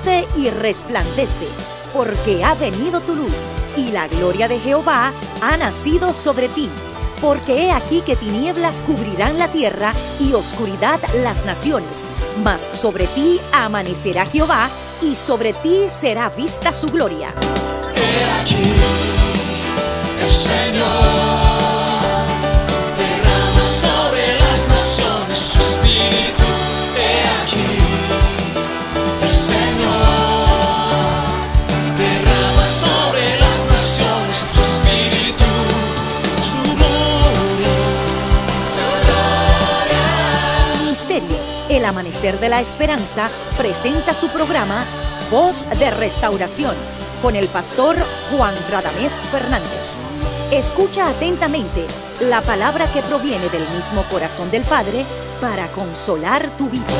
levántate y resplandece, porque ha venido tu luz, y la gloria de Jehová ha nacido sobre ti. Porque he aquí que tinieblas cubrirán la tierra, y oscuridad las naciones. Mas sobre ti amanecerá Jehová, y sobre ti será vista su gloria. He aquí, el Señor derrama sobre las naciones su espíritu. He aquí, el Señor derrama sobre las naciones su espíritu, su gloria, su gloria. Ministerio El Amanecer de la Esperanza presenta su programa Voz de Restauración con el pastor Juan Radamés Fernández. Escucha atentamente la palabra que proviene del mismo corazón del Padre para consolar tu vida.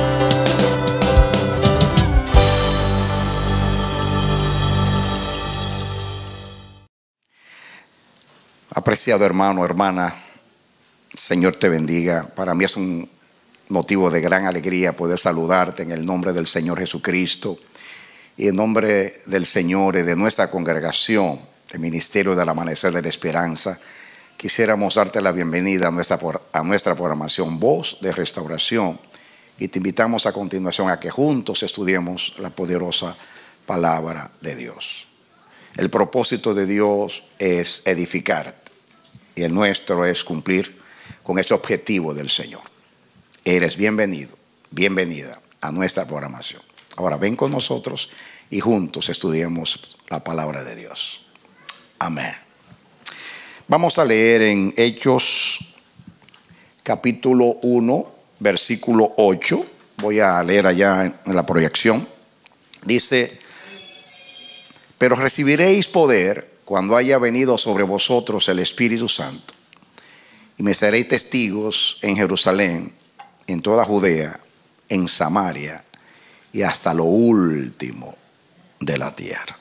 Apreciado hermano, hermana, Señor te bendiga. Para mí es un motivo de gran alegría poder saludarte en el nombre del Señor Jesucristo y en nombre del Señor y de nuestra congregación, el Ministerio del Amanecer de la Esperanza. Quisiéramos darte la bienvenida a nuestra programación Voz de Restauración, y te invitamos a continuación a que juntos estudiemos la poderosa palabra de Dios. El propósito de Dios es edificarte, y el nuestro es cumplir con este objetivo del Señor. Eres bienvenido, bienvenida a nuestra programación. Ahora ven con nosotros y juntos estudiemos la palabra de Dios. Amén. Vamos a leer en Hechos capítulo 1, versículo 8. Voy a leer allá en la proyección. Dice: pero recibiréis poder cuando haya venido sobre vosotros el Espíritu Santo, y me seréis testigos en Jerusalén, en toda Judea, en Samaria y hasta lo último de la tierra.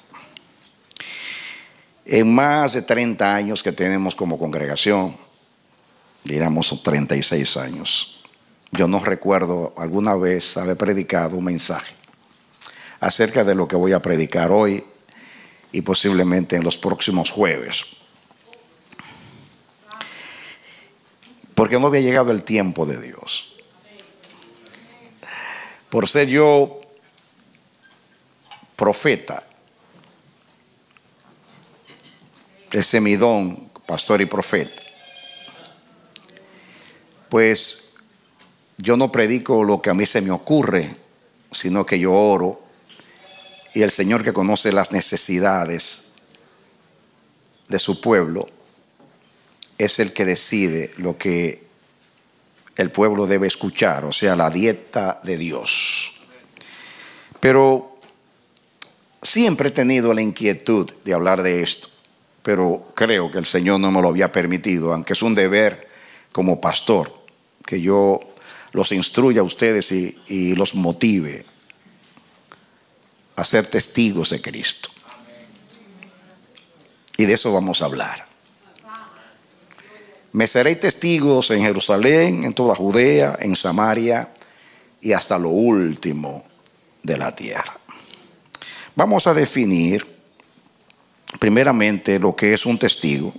En más de 30 años que tenemos como congregación, diríamos 36 años, yo no recuerdo alguna vez haber predicado un mensaje acerca de lo que voy a predicar hoy y posiblemente en los próximos jueves, porque no había llegado el tiempo de Dios. Por ser yo profeta, ese es mi don, pastor y profeta, pues yo no predico lo que a mí se me ocurre, sino que yo oro, y el Señor, que conoce las necesidades de su pueblo, es el que decide lo que el pueblo debe escuchar, o sea, la dieta de Dios. Pero siempre he tenido la inquietud de hablar de esto, pero creo que el Señor no me lo había permitido, aunque es un deber como pastor que yo los instruya a ustedes y los motive a ser testigos de Cristo. Y de eso vamos a hablar. Me seréis testigos en Jerusalén, en toda Judea, en Samaria y hasta lo último de la tierra. Vamos a definir primeramente lo que es un testigo,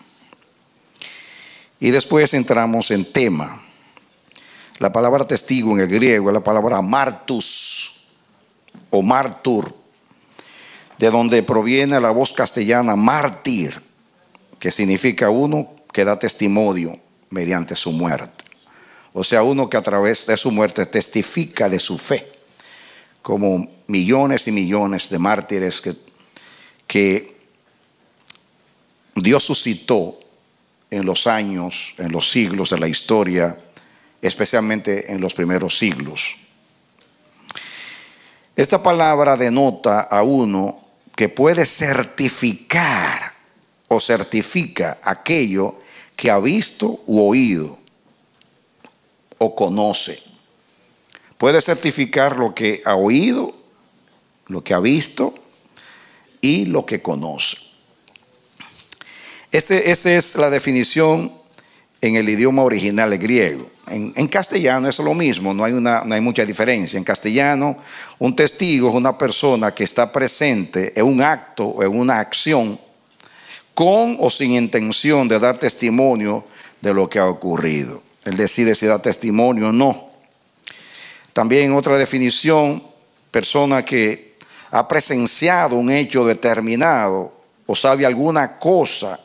y después entramos en tema. La palabra testigo en el griego es la palabra martus o martur, de donde proviene la voz castellana mártir, que significa uno que da testimonio mediante su muerte. O sea, uno que a través de su muerte testifica de su fe, como millones y millones de mártires que Dios suscitó en los años, en los siglos de la historia, especialmente en los primeros siglos. Esta palabra denota a uno que puede certificar o certifica aquello que ha visto u oído o conoce. Puede certificar lo que ha oído, lo que ha visto y lo que conoce. Esa es la definición en el idioma original griego. En castellano es lo mismo, no hay mucha diferencia. En castellano, un testigo es una persona que está presente en un acto o en una acción con o sin intención de dar testimonio de lo que ha ocurrido. Él decide si da testimonio o no. También otra definición, persona que ha presenciado un hecho determinado o sabe alguna cosa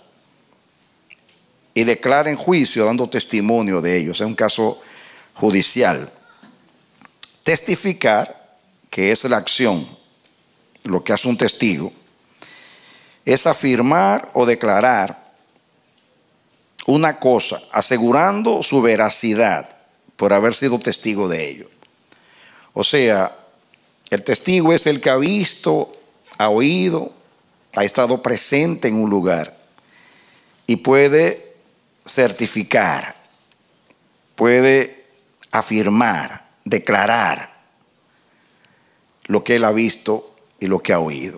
y declara en juicio dando testimonio de ellos. Es un caso judicial. Testificar, que es la acción, lo que hace un testigo, es afirmar o declarar una cosa, asegurando su veracidad por haber sido testigo de ello. O sea, el testigo es el que ha visto, ha oído, ha estado presente en un lugar y puede certificar, puede afirmar, declarar lo que él ha visto y lo que ha oído.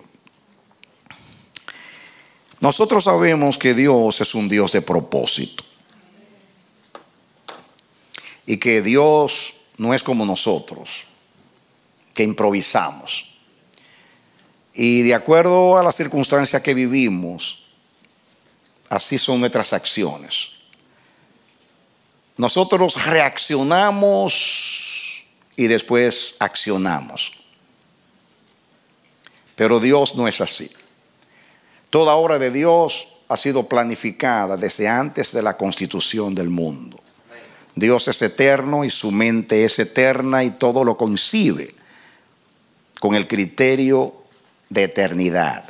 Nosotros sabemos que Dios es un Dios de propósito y que Dios no es como nosotros, que improvisamos. Y de acuerdo a las circunstancias que vivimos, así son nuestras acciones. Nosotros reaccionamos y después accionamos. Pero Dios no es así. Toda obra de Dios ha sido planificada desde antes de la constitución del mundo. Dios es eterno y su mente es eterna y todo lo concibe con el criterio de eternidad.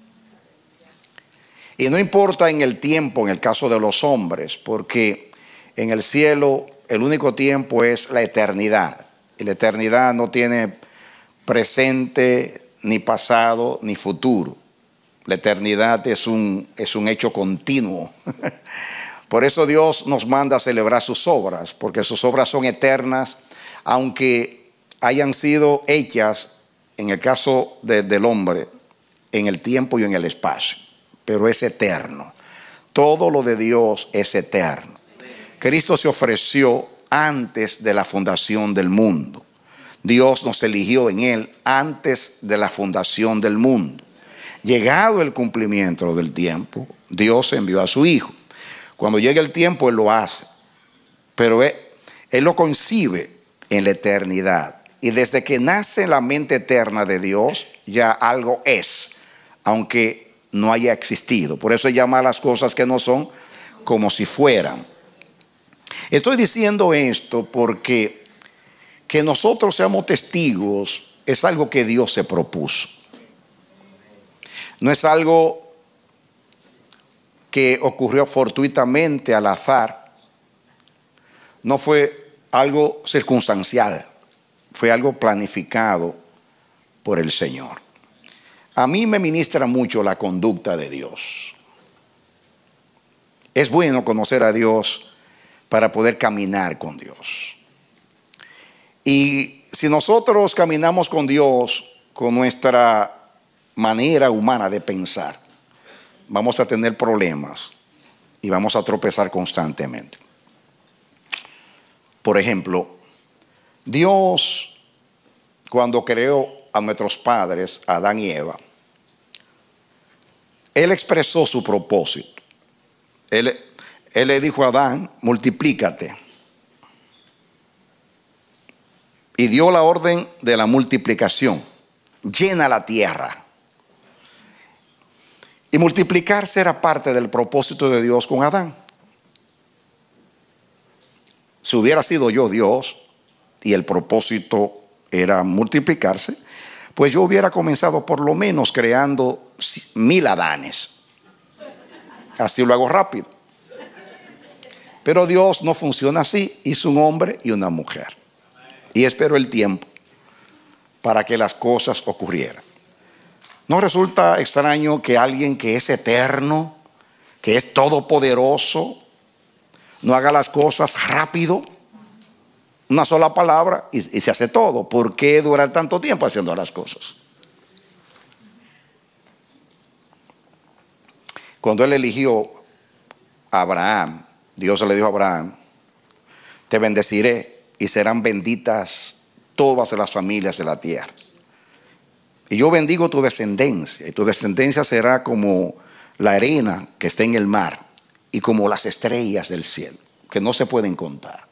Y no importa en el tiempo, en el caso de los hombres, porque en el cielo el único tiempo es la eternidad. Y la eternidad no tiene presente, ni pasado, ni futuro. La eternidad es un hecho continuo. Por eso Dios nos manda a celebrar sus obras, porque sus obras son eternas, aunque hayan sido hechas, en el caso del hombre, en el tiempo y en el espacio. Pero es eterno. Todo lo de Dios es eterno. Cristo se ofreció antes de la fundación del mundo. Dios nos eligió en Él antes de la fundación del mundo. Llegado el cumplimiento del tiempo, Dios envió a su Hijo. Cuando llegue el tiempo, Él lo hace. Pero Él lo concibe en la eternidad. Y desde que nace la mente eterna de Dios, ya algo es, aunque no haya existido. Por eso llama a las cosas que no son como si fueran. Estoy diciendo esto porque que nosotros seamos testigos es algo que Dios se propuso. No es algo que ocurrió fortuitamente al azar. No fue algo circunstancial. Fue algo planificado por el Señor. A mí me ministra mucho la conducta de Dios. Es bueno conocer a Dios para poder caminar con Dios. Y si nosotros caminamos con Dios con nuestra manera humana de pensar, vamos a tener problemas y vamos a tropezar constantemente. Por ejemplo, Dios, cuando creó a nuestros padres, Adán y Eva, Él expresó su propósito. Él le dijo a Adán: multiplícate. Y dio la orden de la multiplicación. Llena la tierra. Y multiplicarse era parte del propósito de Dios con Adán. Si hubiera sido yo Dios y el propósito era multiplicarse, pues yo hubiera comenzado por lo menos creando 1000 Adanes. Así lo hago rápido. Pero Dios no funciona así. Hizo un hombre y una mujer. Y esperó el tiempo para que las cosas ocurrieran. ¿No resulta extraño que alguien que es eterno, que es todopoderoso, no haga las cosas rápido? Una sola palabra y se hace todo. ¿Por qué durar tanto tiempo haciendo las cosas? Cuando Él eligió a Abraham, Dios le dijo a Abraham: te bendeciré y serán benditas todas las familias de la tierra. Y yo bendigo tu descendencia, y tu descendencia será como la arena que está en el mar y como las estrellas del cielo, que no se pueden contar.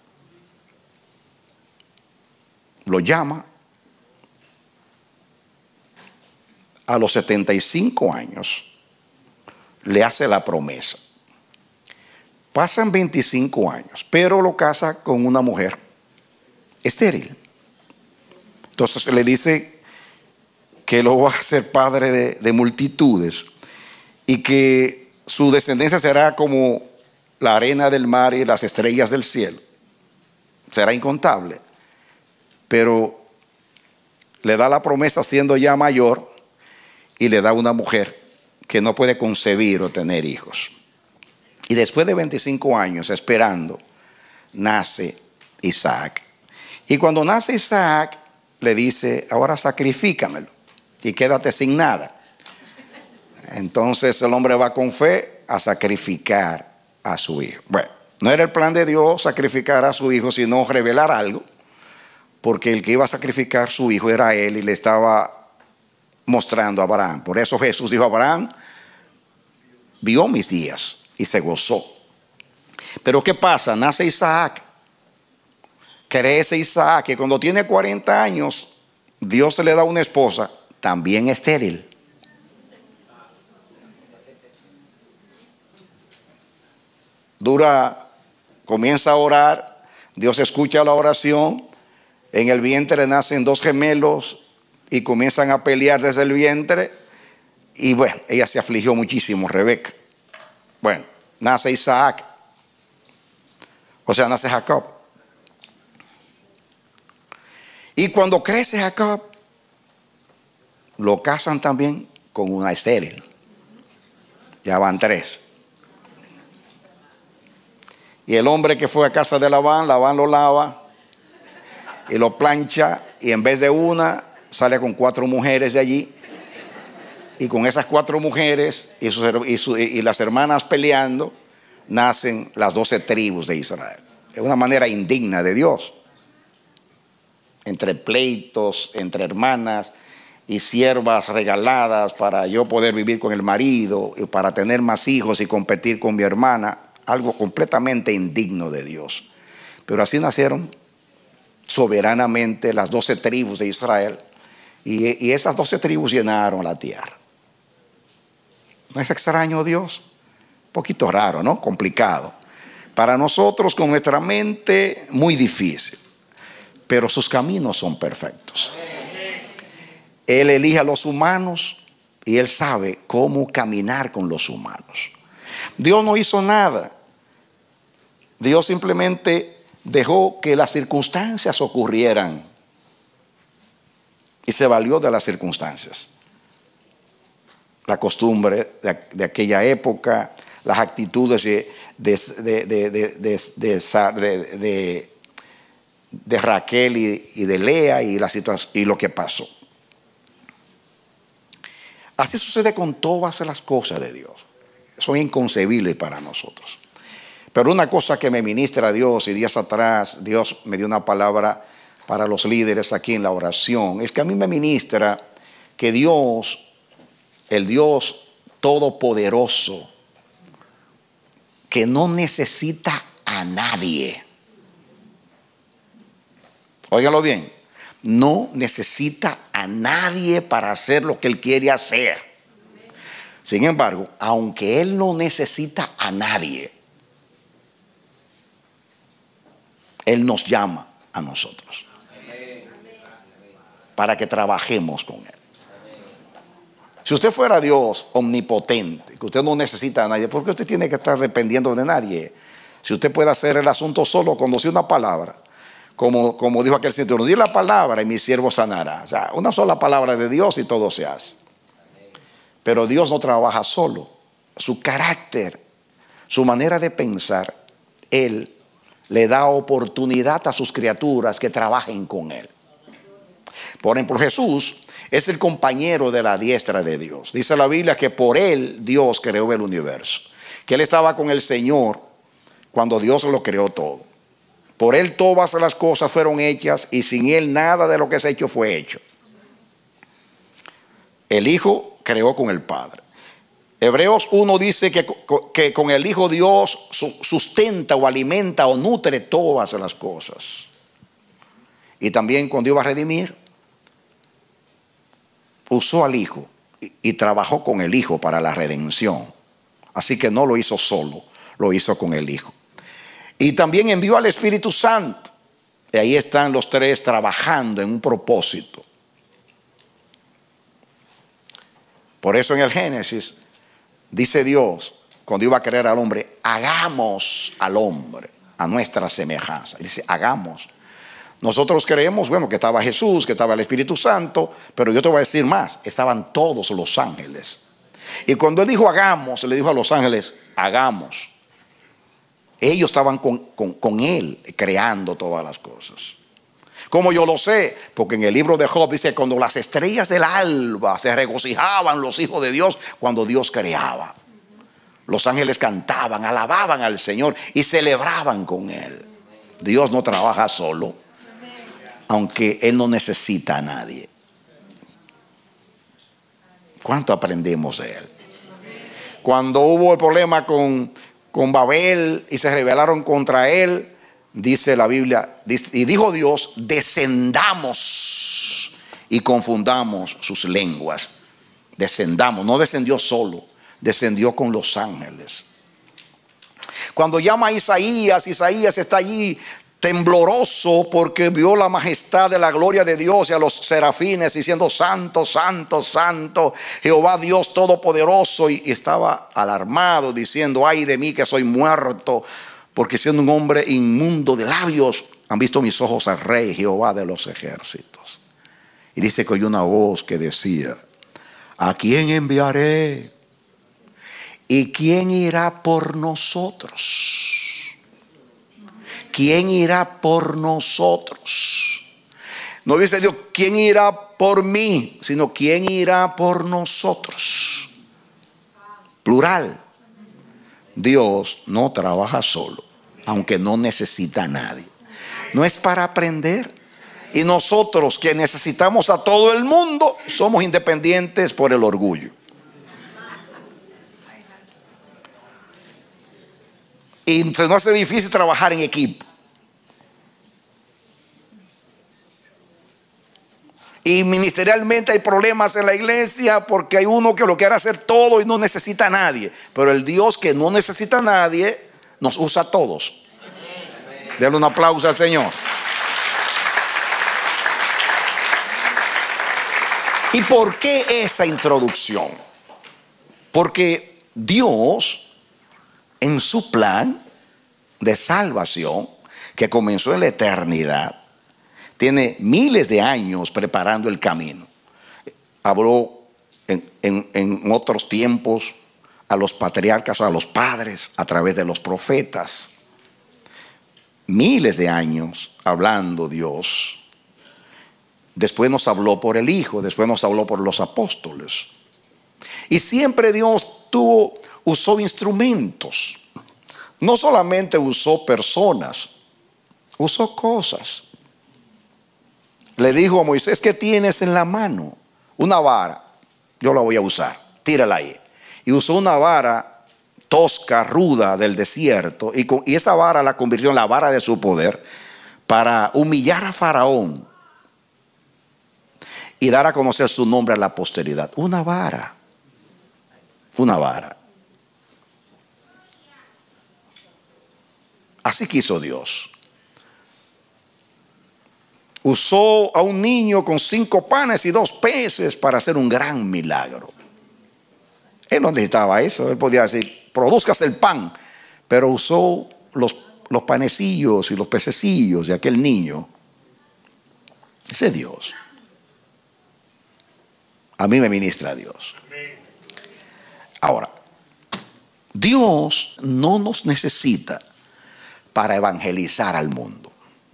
Lo llama. A los 75 años le hace la promesa. Pasan 25 años, pero lo casa con una mujer estéril. Entonces le dice que lo va a hacer padre de multitudes y que su descendencia será como la arena del mar y las estrellas del cielo. Será incontable. Pero le da la promesa siendo ya mayor y le da una mujer que no puede concebir o tener hijos. Y después de 25 años esperando, nace Isaac. Y cuando nace Isaac, le dice: ahora sacrifícamelo y quédate sin nada. Entonces el hombre va con fe a sacrificar a su hijo. Bueno, no era el plan de Dios sacrificar a su hijo, sino revelar algo, porque el que iba a sacrificar a su hijo era él y le estaba mostrando a Abraham. Por eso Jesús dijo: Abraham vio mis días y se gozó. Pero ¿qué pasa? Nace Isaac. Crece Isaac, que cuando tiene 40 años, Dios le da una esposa también estéril. Comienza a orar, Dios escucha la oración, en el vientre nacen 2 gemelos y comienzan a pelear desde el vientre. Y bueno, ella se afligió muchísimo, Rebeca. Bueno, nace Isaac, o sea, nace Jacob. Y cuando crece Jacob, lo casan también con una estéril. Ya van 3. Y el hombre que fue a casa de Labán lo lava y lo plancha, y en vez de una, sale con 4 mujeres de allí. Y con esas 4 mujeres y las hermanas peleando, nacen las 12 tribus de Israel. Es una manera indigna de Dios. Entre pleitos, entre hermanas y siervas regaladas para yo poder vivir con el marido y para tener más hijos y competir con mi hermana. Algo completamente indigno de Dios. Pero así nacieron soberanamente las 12 tribus de Israel. Y esas 12 tribus llenaron la tierra. ¿No es extraño Dios? Un poquito raro, ¿no? Complicado. Para nosotros con nuestra mente muy difícil. Pero sus caminos son perfectos. Él elige a los humanos y Él sabe cómo caminar con los humanos. Dios no hizo nada. Dios simplemente dejó que las circunstancias ocurrieran y se valió de las circunstancias. La costumbre de aquella época, las actitudes de Raquel y de Lea y la situación y lo que pasó. Así sucede con todas las cosas de Dios. Son inconcebibles para nosotros. Pero una cosa que me ministra Dios, y días atrás Dios me dio una palabra para los líderes aquí en la oración, es que a mí me ministra que Dios, el Dios todopoderoso, que no necesita a nadie. Óigalo bien, no necesita a nadie para hacer lo que Él quiere hacer. Sin embargo, aunque Él no necesita a nadie, Él nos llama a nosotros para que trabajemos con Él. Si usted fuera Dios omnipotente, que usted no necesita a nadie, ¿por qué usted tiene que estar dependiendo de nadie? Si usted puede hacer el asunto solo con decir una palabra, como dijo aquel centurión, di la palabra y mi siervo sanará. O sea, una sola palabra de Dios y todo se hace. Pero Dios no trabaja solo. Su carácter, su manera de pensar, Él le da oportunidad a sus criaturas que trabajen con Él. Por ejemplo, Jesús es el compañero de la diestra de Dios. Dice la Biblia que por Él Dios creó el universo. Que Él estaba con el Señor cuando Dios lo creó todo. Por Él todas las cosas fueron hechas y sin Él nada de lo que es hecho fue hecho. El Hijo creó con el Padre. Hebreos 1 dice que con el Hijo Dios sustenta o alimenta o nutre todas las cosas. Y también cuando iba a redimir, usó al Hijo y trabajó con el Hijo para la redención. Así que no lo hizo solo, lo hizo con el Hijo. Y también envió al Espíritu Santo. Y ahí están los tres trabajando en un propósito. Por eso en el Génesis dice Dios, cuando iba a crear al hombre, hagamos al hombre a nuestra semejanza. Dice, hagamos. Nosotros creemos, bueno, que estaba Jesús, que estaba el Espíritu Santo, pero yo te voy a decir más, estaban todos los ángeles. Y cuando Él dijo hagamos, le dijo a los ángeles, hagamos. Ellos estaban con Él creando todas las cosas. ¿Cómo yo lo sé? Porque en el libro de Job dice, cuando las estrellas del alba se regocijaban los hijos de Dios cuando Dios creaba. Los ángeles cantaban, alababan al Señor y celebraban con Él. Dios no trabaja solo, aunque Él no necesita a nadie. ¿Cuánto aprendemos de Él? Cuando hubo el problema con Babel y se rebelaron contra Él, dice la Biblia, y dijo Dios, descendamos y confundamos sus lenguas. Descendamos, no descendió solo, descendió con los ángeles. Cuando llama a Isaías está allí tembloroso porque vio la majestad de la gloria de Dios y a los serafines diciendo santo, santo, santo, Jehová Dios todopoderoso, y estaba alarmado diciendo, ay de mí que soy muerto, porque siendo un hombre inmundo de labios han visto mis ojos al Rey Jehová de los ejércitos. Y dice que oyó una voz que decía, ¿a quién enviaré? ¿Y quién irá por nosotros? ¿Quién irá por nosotros? No dice Dios, ¿quién irá por mí? Sino, ¿quién irá por nosotros? Plural. Dios no trabaja solo, aunque no necesita a nadie. No es para aprender. Y nosotros que necesitamos a todo el mundo, somos independientes por el orgullo. Y se nos hace difícil trabajar en equipo. Y ministerialmente hay problemas en la iglesia porque hay uno que lo quiere hacer todo y no necesita a nadie. Pero el Dios que no necesita a nadie nos usa a todos. Denle un aplauso al Señor. ¿Y por qué esa introducción? Porque Dios, en su plan de salvación, que comenzó en la eternidad, tiene miles de años preparando el camino. Habló en otros tiempos a los patriarcas, a los padres, a través de los profetas. Miles de años hablando Dios. Después nos habló por el Hijo, después nos habló por los apóstoles. Y siempre Dios usó instrumentos. No solamente usó personas, usó cosas. Le dijo a Moisés, ¿qué tienes en la mano? Una vara. Yo la voy a usar, tírala ahí. Y usó una vara tosca, ruda del desierto, y esa vara la convirtió en la vara de su poder para humillar a Faraón y dar a conocer su nombre a la posteridad. Una vara. Una vara. Así quiso Dios. Usó a un niño con 5 panes y 2 peces para hacer un gran milagro. Él no necesitaba eso. Él podía decir, produzcas el pan. Pero usó los panecillos y los pececillos de aquel niño. Ese es Dios. A mí me ministra Dios. Ahora, Dios no nos necesita para evangelizar al mundo.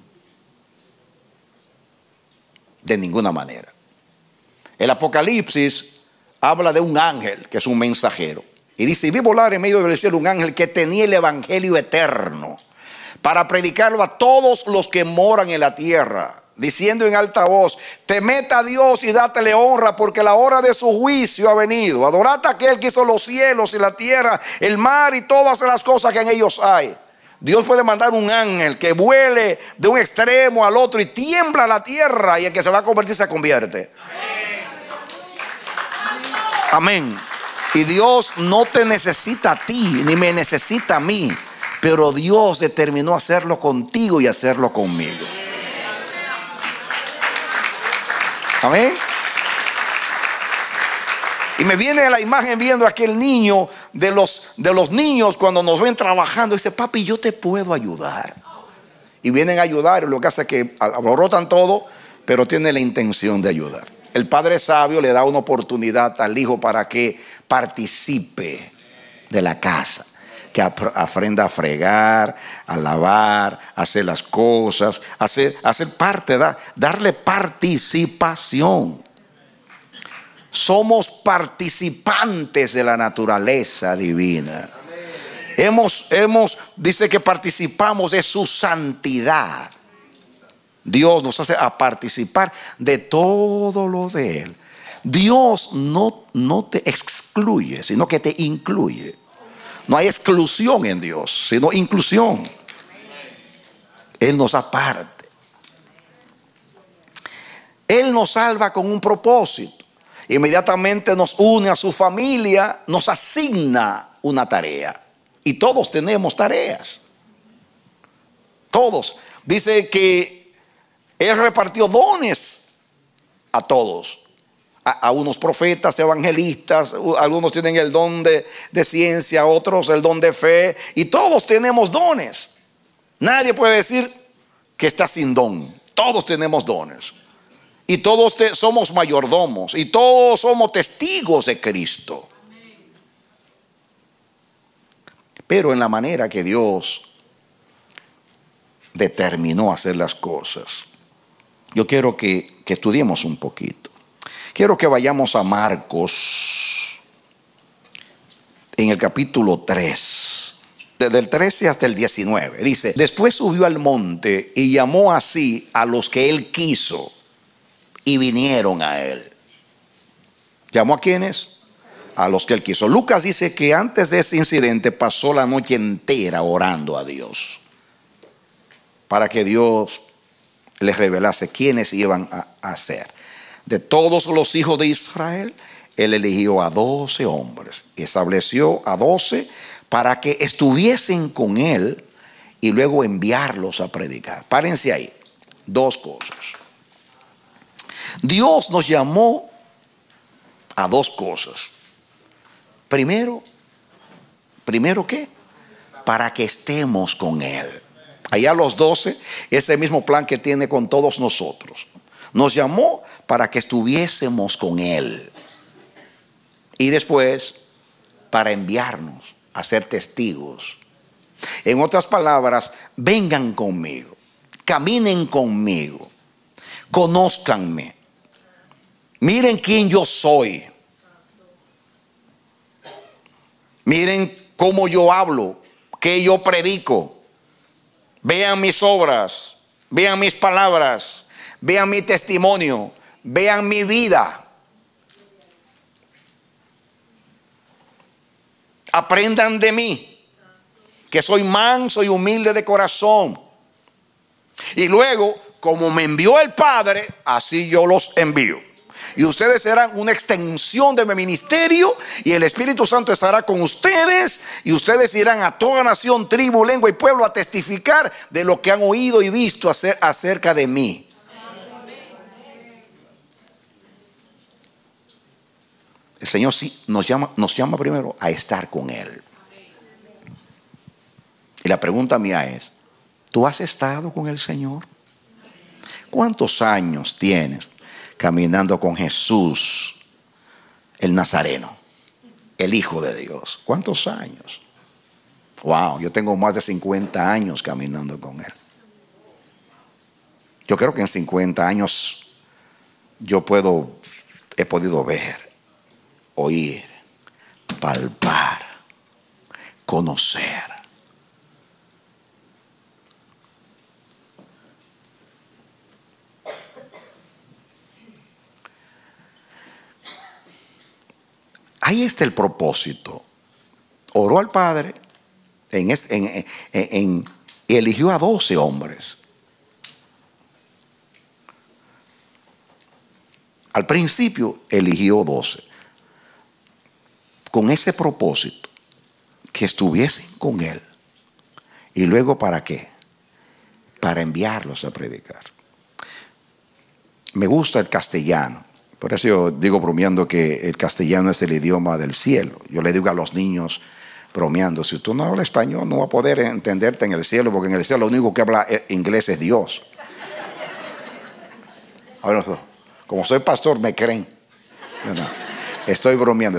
De ninguna manera. El Apocalipsis habla de un ángel que es un mensajero. Y dice, y vi volar en medio del cielo un ángel que tenía el evangelio eterno para predicarlo a todos los que moran en la tierra, diciendo en alta voz: temed a Dios y dátele honra, porque la hora de su juicio ha venido. Adorad a aquel que hizo los cielos y la tierra, el mar y todas las cosas que en ellos hay. Dios puede mandar un ángel que vuele de un extremo al otro y tiembla la tierra, y el que se va a convertir se convierte. Amén. Y Dios no te necesita a ti, ni me necesita a mí, pero Dios determinó hacerlo contigo y hacerlo conmigo. Amén. Y me viene la imagen viendo a aquel niño de los niños cuando nos ven trabajando. Dice: papi, yo te puedo ayudar. Y vienen a ayudar, y lo que hace es que alborotan todo, pero tiene la intención de ayudar. El padre sabio le da una oportunidad al hijo para que participe de la casa, que aprenda a fregar, a lavar, a hacer las cosas, hacer parte, darle participación. Somos participantes de la naturaleza divina. Dice que participamos de su santidad. Dios nos hace a participar de todo lo de Él. Dios no te excluye, sino que te incluye. No hay exclusión en Dios, sino inclusión. Él nos aparte. Él nos salva con un propósito. Inmediatamente nos une a su familia, nos asigna una tarea. Y todos tenemos tareas. Todos. Dice que Él repartió dones a todos. A unos profetas, evangelistas, algunos tienen el don de ciencia, otros el don de fe, y todos tenemos dones. Nadie puede decir que está sin don. Todos tenemos dones. Y todos somos mayordomos, y todos somos testigos de Cristo. Pero en la manera que Dios determinó hacer las cosas, yo quiero que estudiemos un poquito. Quiero que vayamos a Marcos, en el capítulo 3, desde el 13 hasta el 19. Dice: después subió al monte y llamó así a los que Él quiso, y vinieron a Él. ¿Llamó a quiénes? A los que Él quiso. Lucas dice que antes de ese incidente pasó la noche entera orando a Dios, para que Dios les revelase quiénes iban a ser. De todos los hijos de Israel, Él eligió a 12 hombres, y estableció a 12 para que estuviesen con Él y luego enviarlos a predicar. Párense ahí. Dos cosas. Dios nos llamó a dos cosas. Primero, ¿qué? Para que estemos con Él. Allá los 12, ese mismo plan que tiene con todos nosotros. Nos llamó para que estuviésemos con Él. Y después, para enviarnos a ser testigos. En otras palabras, vengan conmigo, caminen conmigo, conózcanme, miren quién yo soy, miren cómo yo hablo, qué yo predico, vean mis obras, vean mis palabras, vean mi testimonio, vean mi vida. Aprendan de mí, que soy manso y humilde de corazón. Y luego, como me envió el Padre, así yo los envío. Y ustedes serán una extensión de mi ministerio, y el Espíritu Santo estará con ustedes, y ustedes irán a toda nación, tribu, lengua y pueblo a testificar de lo que han oído y visto acerca de mí. El Señor sí nos llama primero a estar con Él. Y la pregunta mía es: ¿tú has estado con el Señor? ¿Cuántos años tienes caminando con Jesús, el Nazareno, el Hijo de Dios? ¿Cuántos años? Wow, yo tengo más de 50 años caminando con Él. Yo creo que en 50 años he podido ver, oír, palpar, conocer ahí está el propósito. Oró al Padre y eligió a 12 hombres. Al principio eligió 12 con ese propósito, que estuviesen con él. Y luego, ¿para qué? Para enviarlos a predicar. Me gusta el castellano. Por eso yo digo bromeando que el castellano es el idioma del cielo. Yo le digo a los niños bromeando, si tú no hablas español no va a poder entenderte en el cielo, porque en el cielo lo único que habla inglés es Dios. Ahora, como soy pastor me creen. No, estoy bromeando.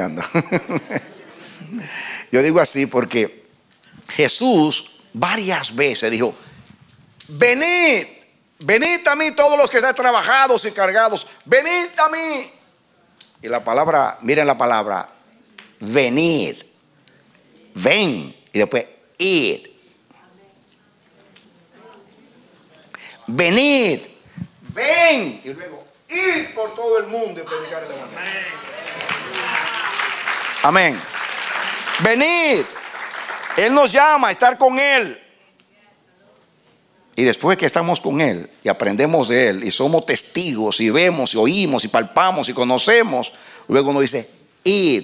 Yo digo así porque Jesús varias veces dijo: venid a mí todos los que están trabajados y cargados, venid a mí. Y la palabra, miren la palabra, venid, ven, y después id. Venid, ven, y luego id por todo el mundo y predicar el evangelio. Amén. Venid. Él nos llama a estar con Él. Y después que estamos con Él y aprendemos de Él y somos testigos y vemos y oímos y palpamos y conocemos, luego nos dice: id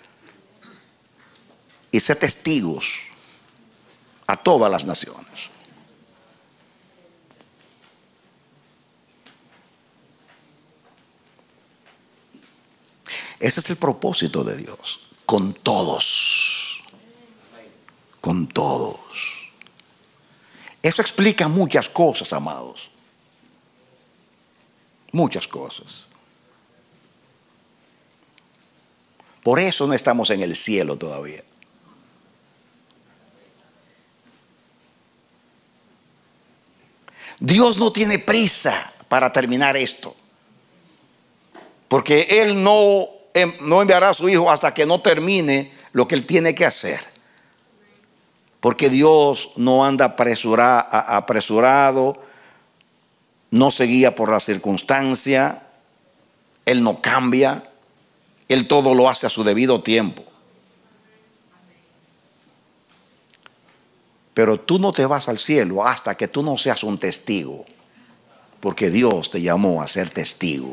y sé testigos a todas las naciones. Ese es el propósito de Dios, con todos. Con todos. Eso explica muchas cosas, amados. Muchas cosas. Por eso no estamos en el cielo todavía. Dios no tiene prisa para terminar esto, porque Él no enviará a su Hijo hasta que no termine lo que Él tiene que hacer. Porque Dios no anda apresurado, no se guía por la circunstancia, Él no cambia, Él todo lo hace a su debido tiempo. Pero tú no te vas al cielo hasta que tú no seas un testigo, porque Dios te llamó a ser testigo.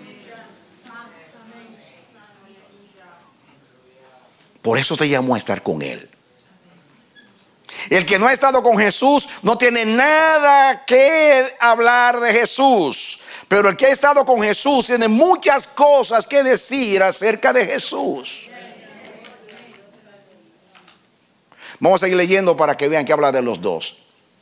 Por eso te llamó a estar con Él. El que no ha estado con Jesús no tiene nada que hablar de Jesús. Pero el que ha estado con Jesús tiene muchas cosas que decir acerca de Jesús. Vamos a seguir leyendo para que vean que habla de los dos.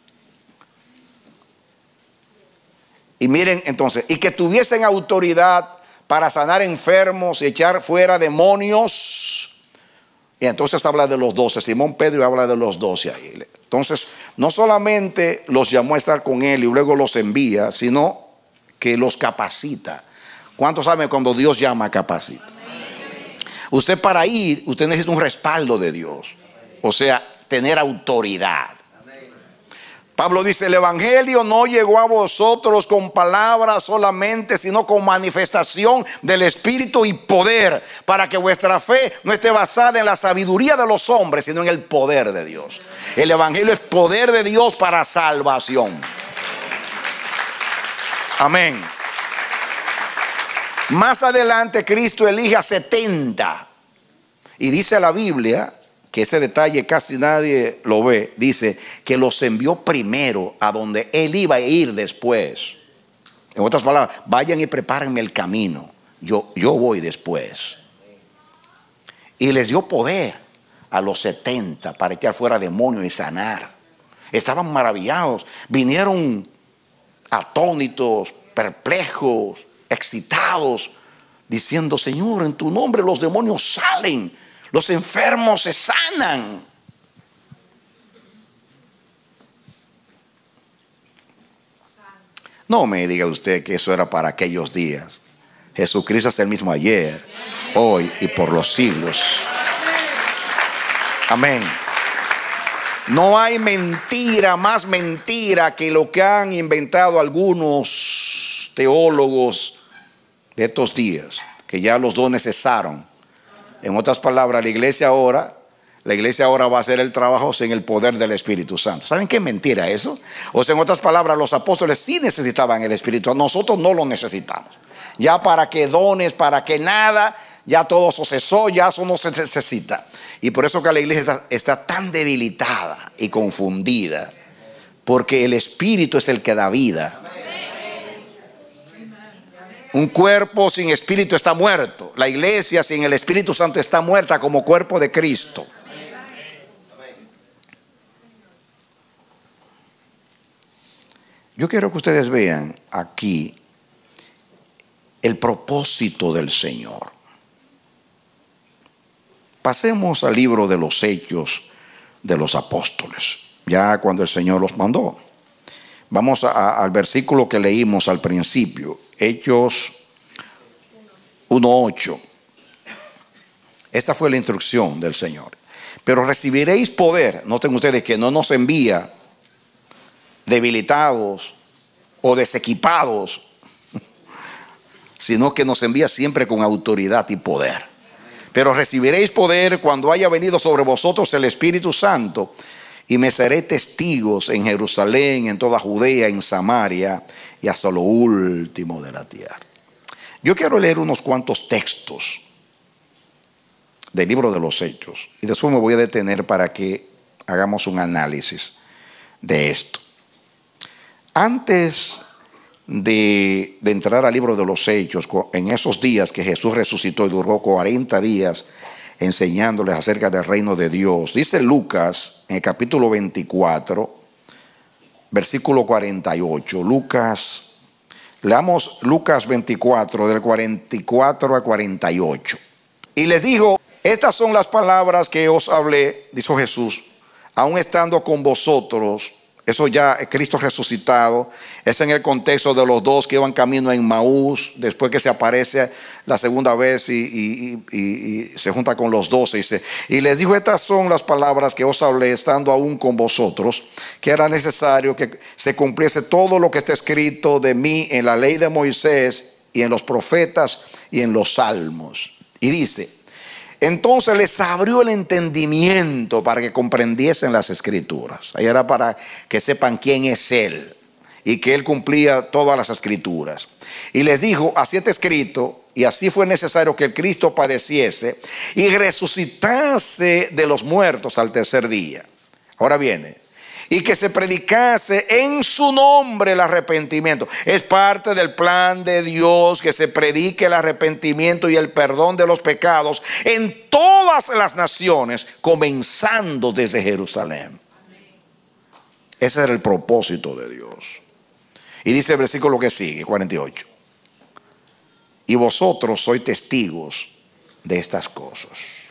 Y miren entonces, y que tuviesen autoridad para sanar enfermos y echar fuera demonios. Y entonces habla de los 12. Simón Pedro habla de los 12 ahí. Entonces, no solamente los llamó a estar con Él y luego los envía, sino que los capacita. ¿Cuántos saben cuando Dios llama, capacita? Usted, para ir, usted necesita un respaldo de Dios. O sea, tener autoridad. Pablo dice: el evangelio no llegó a vosotros con palabras solamente, sino con manifestación del Espíritu y poder, para que vuestra fe no esté basada en la sabiduría de los hombres, sino en el poder de Dios. El evangelio es poder de Dios para salvación. Amén. Más adelante Cristo elige a 70. Y dice la Biblia, que ese detalle casi nadie lo ve, dice que los envió primero a donde Él iba a ir después. En otras palabras, vayan y prepárenme el camino, yo voy después. Y les dio poder a los 70 para echar fuera demonios y sanar. Estaban maravillados, vinieron atónitos, perplejos, excitados, diciendo: Señor, en tu nombre los demonios salen, los enfermos se sanan. No me diga usted que eso era para aquellos días. Jesucristo es el mismo ayer, hoy y por los siglos. Amén. No hay mentira, más mentira que lo que han inventado algunos teólogos de estos días, que ya los dones cesaron. En otras palabras, la iglesia ahora va a hacer el trabajo sin el poder del Espíritu Santo. ¿Saben qué mentira eso? O sea, en otras palabras, los apóstoles sí necesitaban el Espíritu. Nosotros no lo necesitamos. Ya para que dones, para que nada, ya todo eso cesó, ya eso no se necesita. Y por eso que la iglesia está tan debilitada y confundida. Porque el Espíritu es el que da vida. Un cuerpo sin Espíritu está muerto. La iglesia sin el Espíritu Santo está muerta como cuerpo de Cristo. Yo quiero que ustedes vean aquí el propósito del Señor. Pasemos al libro de los Hechos de los Apóstoles, ya cuando el Señor los mandó. Vamos al versículo que leímos al principio, Hechos 1:8. Esta fue la instrucción del Señor. Pero recibiréis poder. Noten ustedes que no nos envía debilitados o desequipados, sino que nos envía siempre con autoridad y poder. Pero recibiréis poder cuando haya venido sobre vosotros el Espíritu Santo, y me seré testigos en Jerusalén, en toda Judea, en Samaria y hasta lo último de la tierra. Yo quiero leer unos cuantos textos del libro de los Hechos y después me voy a detener para que hagamos un análisis de esto. Antes de entrar al libro de los Hechos, en esos días que Jesús resucitó y duró 40 días enseñándoles acerca del reino de Dios, dice Lucas en el capítulo 24, versículo 48. Leamos Lucas 24, del 44 al 48. Y les dijo: estas son las palabras que os hablé, dijo Jesús, aún estando con vosotros. Eso ya, Cristo resucitado, es en el contexto de los dos que iban camino a Emmaús, después que se aparece la segunda vez y se junta con los 12. Dice, y les dijo: estas son las palabras que os hablé estando aún con vosotros, que era necesario que se cumpliese todo lo que está escrito de mí en la ley de Moisés y en los profetas y en los salmos. Y dice: entonces les abrió el entendimiento para que comprendiesen las escrituras. Ahí era para que sepan quién es Él y que Él cumplía todas las escrituras. Y les dijo: así está escrito, y así fue necesario que el Cristo padeciese y resucitase de los muertos al tercer día. Ahora viene: y que se predicase en su nombre el arrepentimiento. Es parte del plan de Dios que se predique el arrepentimiento y el perdón de los pecados en todas las naciones, comenzando desde Jerusalén. Ese era el propósito de Dios. Y dice el versículo que sigue, 48. Y vosotros sois testigos de estas cosas.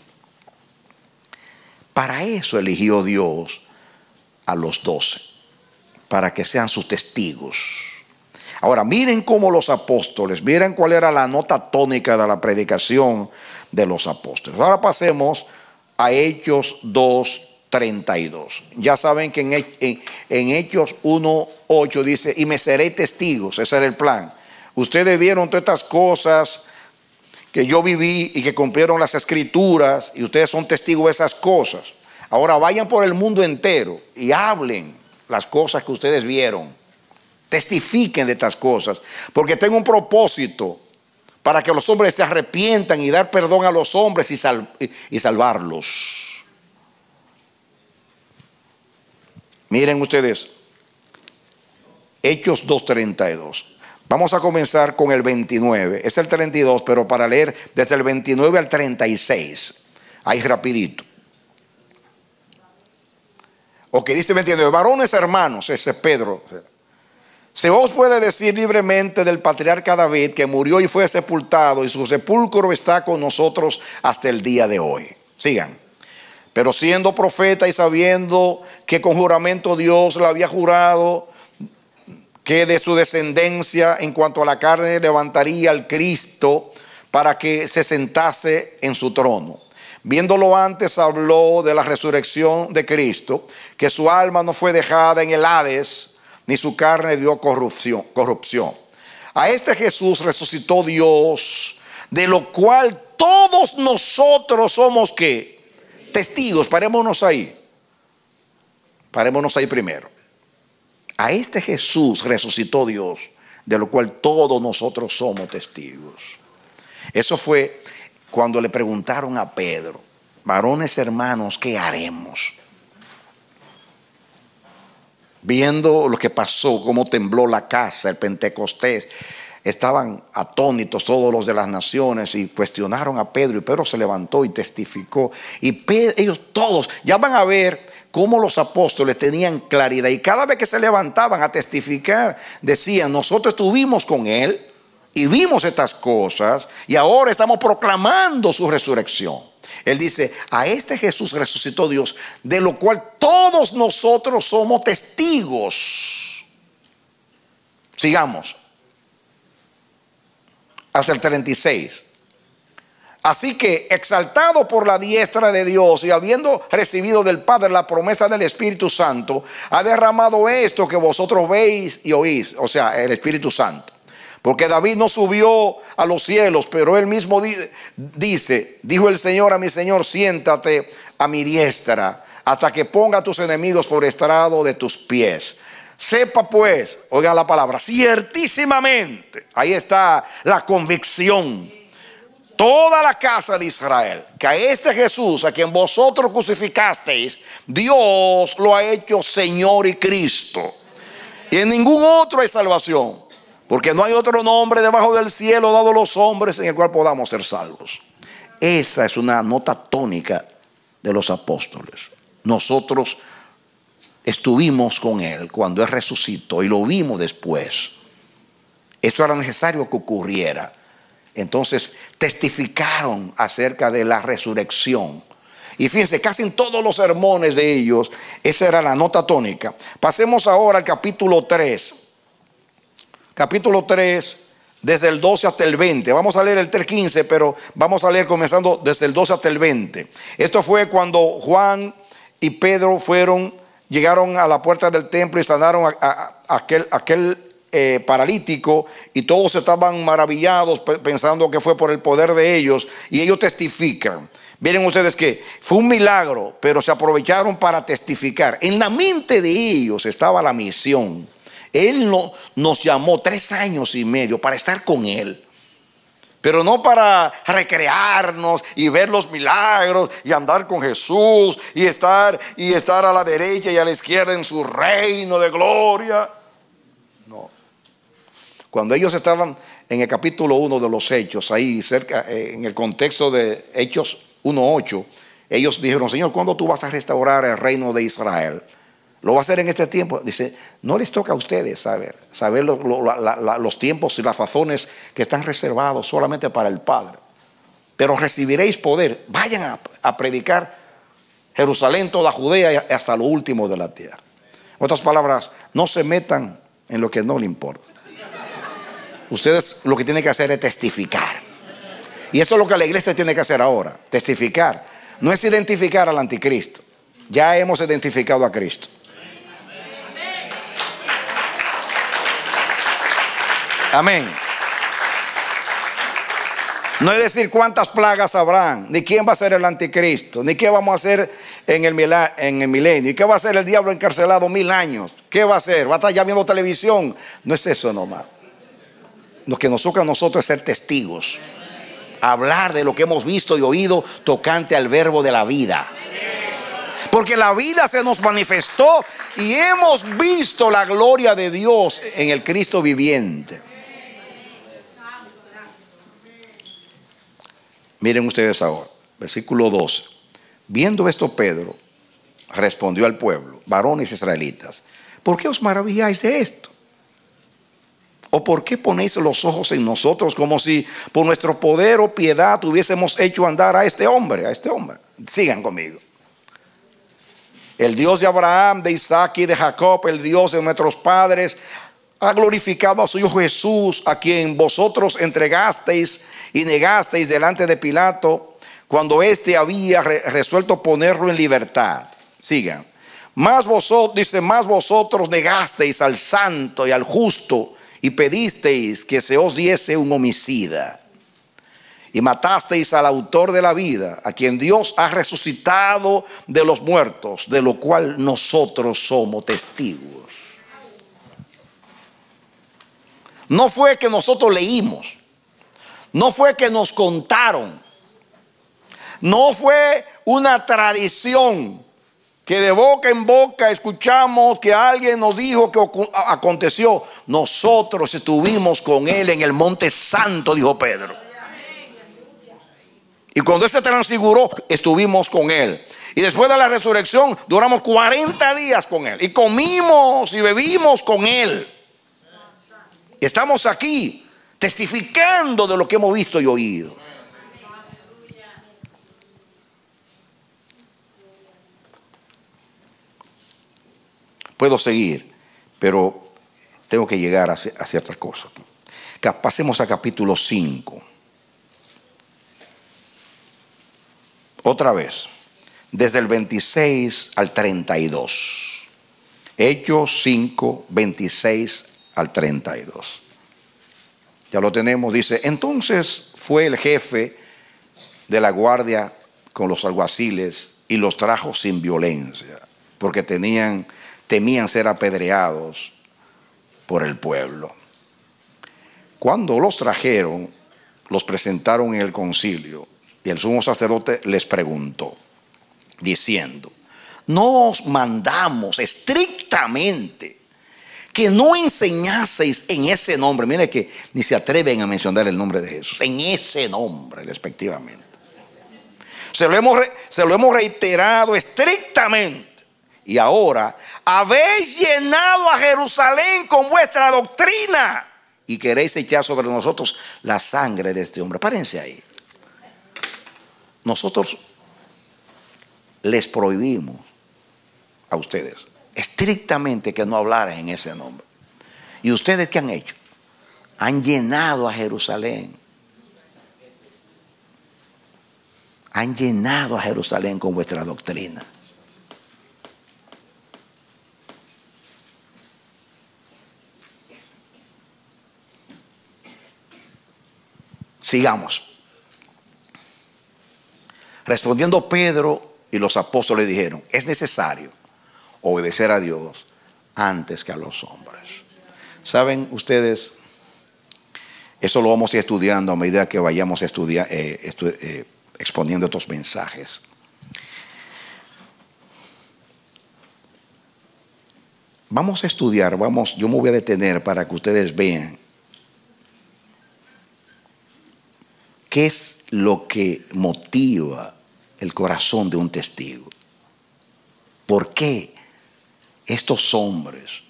Para eso eligió Dios a los 12, para que sean sus testigos. Ahora miren cómo los apóstoles, miren cuál era la nota tónica de la predicación de los apóstoles. Ahora pasemos a Hechos 2:32. Ya saben que en Hechos 1:8 dice: y me seré testigos. Ese era el plan. Ustedes vieron todas estas cosas que yo viví y que cumplieron las escrituras, y ustedes son testigos de esas cosas. Ahora vayan por el mundo entero y hablen las cosas que ustedes vieron. Testifiquen de estas cosas, porque tengo un propósito para que los hombres se arrepientan y dar perdón a los hombres y salvarlos. Miren ustedes, Hechos 2:32. Vamos a comenzar con el 29. Es el 32, pero para leer desde el 29 al 36. Ahí rapidito. O que dice 29, varones hermanos, ese es Pedro. Se os puede decir libremente del patriarca David, que murió y fue sepultado, y su sepulcro está con nosotros hasta el día de hoy. Sigan. Pero siendo profeta y sabiendo que con juramento Dios le había jurado que de su descendencia en cuanto a la carne levantaría al Cristo para que se sentase en su trono. Viéndolo antes, habló de la resurrección de Cristo, que su alma no fue dejada en el Hades, ni su carne vio corrupción. A este Jesús resucitó Dios, de lo cual todos nosotros somos ¿qué? Testigos. Parémonos ahí primero. A este Jesús resucitó Dios, de lo cual todos nosotros somos testigos. Eso fue cuando le preguntaron a Pedro: varones hermanos, ¿qué haremos? Viendo lo que pasó, cómo tembló la casa, el Pentecostés, estaban atónitos todos los de las naciones y cuestionaron a Pedro, y Pedro se levantó y testificó. Y ellos todos ya van a ver cómo los apóstoles tenían claridad, y cada vez que se levantaban a testificar decían: nosotros estuvimos con él y vimos estas cosas, y ahora estamos proclamando su resurrección. Él dice: a este Jesús resucitó Dios, de lo cual todos nosotros somos testigos. Sigamos hasta el 36. Así que, exaltado por la diestra de Dios y habiendo recibido del Padre la promesa del Espíritu Santo, ha derramado esto que vosotros veis y oís, o sea, el Espíritu Santo. Porque David no subió a los cielos, pero él mismo dice: dijo el Señor a mi Señor, siéntate a mi diestra hasta que ponga a tus enemigos por estrado de tus pies. Sepa pues, oigan la palabra, ciertísimamente, ahí está la convicción, toda la casa de Israel, que a este Jesús, a quien vosotros crucificasteis, Dios lo ha hecho Señor y Cristo. Y en ningún otro hay salvación, porque no hay otro nombre debajo del cielo dado a los hombres en el cual podamos ser salvos. Esa es una nota tónica de los apóstoles. Nosotros estuvimos con él cuando él resucitó y lo vimos después. Esto era necesario que ocurriera. Entonces testificaron acerca de la resurrección. Y fíjense, casi en todos los sermones de ellos, esa era la nota tónica. Pasemos ahora al capítulo 3. Capítulo 3, desde el 12 hasta el 20. Vamos a leer el 3:15, pero vamos a leer comenzando desde el 12 hasta el 20. Esto fue cuando Juan y Pedro llegaron a la puerta del templo y sanaron a aquel paralítico, y todos estaban maravillados pensando que fue por el poder de ellos, y ellos testifican. Miren ustedes que fue un milagro, pero se aprovecharon para testificar. En la mente de ellos estaba la misión. Él nos llamó 3 años y medio para estar con él, pero no para recrearnos y ver los milagros y andar con Jesús y estar a la derecha y a la izquierda en su reino de gloria. No. Cuando ellos estaban en el capítulo 1 de los Hechos, ahí cerca, en el contexto de Hechos 1:8, ellos dijeron: Señor, ¿cuándo tú vas a restaurar el reino de Israel? ¿Lo va a hacer en este tiempo? Dice: no les toca a ustedes saber los tiempos y las razones que están reservados solamente para el Padre. Pero recibiréis poder. Vayan a predicar Jerusalén, toda Judea y hasta lo último de la tierra. En otras palabras, no se metan en lo que no le importa. Ustedes lo que tienen que hacer es testificar. Y eso es lo que la iglesia tiene que hacer ahora: testificar. No es identificar al anticristo. Ya hemos identificado a Cristo. Amén. No es decir cuántas plagas habrán, ni quién va a ser el anticristo, ni qué vamos a hacer en el milenio, y qué va a hacer el diablo encarcelado 1000 años. ¿Qué va a hacer? ¿Va a estar ya viendo televisión? No es eso nomás. Lo que nos toca a nosotros es ser testigos, hablar de lo que hemos visto y oído tocante al verbo de la vida. Porque la vida se nos manifestó y hemos visto la gloria de Dios en el Cristo viviente. Miren ustedes ahora, versículo 12. Viendo esto, Pedro respondió al pueblo: varones israelitas, ¿por qué os maravilláis de esto? ¿O por qué ponéis los ojos en nosotros como si por nuestro poder o piedad hubiésemos hecho andar a este hombre? Sigan conmigo. El Dios de Abraham, de Isaac y de Jacob, el Dios de nuestros padres, ha glorificado a su Hijo Jesús, a quien vosotros entregasteis y negasteis delante de Pilato, cuando éste había resuelto ponerlo en libertad. Sigan. Más vosotros negasteis al santo y al justo, y pedisteis que se os diese un homicida. y matasteis al autor de la vida, a quien Dios ha resucitado de los muertos, de lo cual nosotros somos testigos. No fue que nosotros leímos, no fue que nos contaron, no fue una tradición que de boca en boca escuchamos que alguien nos dijo que aconteció. Nosotros estuvimos con él en el monte santo, dijo Pedro. Y cuando él se transfiguró, estuvimos con él. Y después de la resurrección, duramos 40 días con él. Y comimos y bebimos con él. Y estamos aquí testificando de lo que hemos visto y oído. Puedo seguir, pero tengo que llegar a ciertas cosas. Pasemos a capítulo 5. Otra vez, desde el 26 al 32. Hechos 5, 26 al 32. Ya lo tenemos, dice: entonces fue el jefe de la guardia con los alguaciles y los trajo sin violencia, porque temían ser apedreados por el pueblo. Cuando los trajeron, los presentaron en el concilio, y el sumo sacerdote les preguntó, diciendo: ¿no os mandamos estrictamente que no enseñaseis en ese nombre? Mire que ni se atreven a mencionar el nombre de Jesús, en ese nombre respectivamente. Se lo hemos reiterado estrictamente. Y ahora habéis llenado a Jerusalén con vuestra doctrina y queréis echar sobre nosotros la sangre de este hombre. Párense ahí. Nosotros les prohibimos a ustedes estrictamente que no hablaran en ese nombre. ¿Y ustedes qué han hecho? Han llenado a Jerusalén. Han llenado a Jerusalén con vuestra doctrina. Sigamos. Respondiendo Pedro y los apóstoles dijeron: es necesario obedecer a Dios antes que a los hombres. ¿Saben ustedes? Eso lo vamos a ir estudiando a medida que vayamos exponiendo estos mensajes. Vamos a estudiar, yo me voy a detener para que ustedes vean qué es lo que motiva el corazón de un testigo. ¿Por qué estos hombres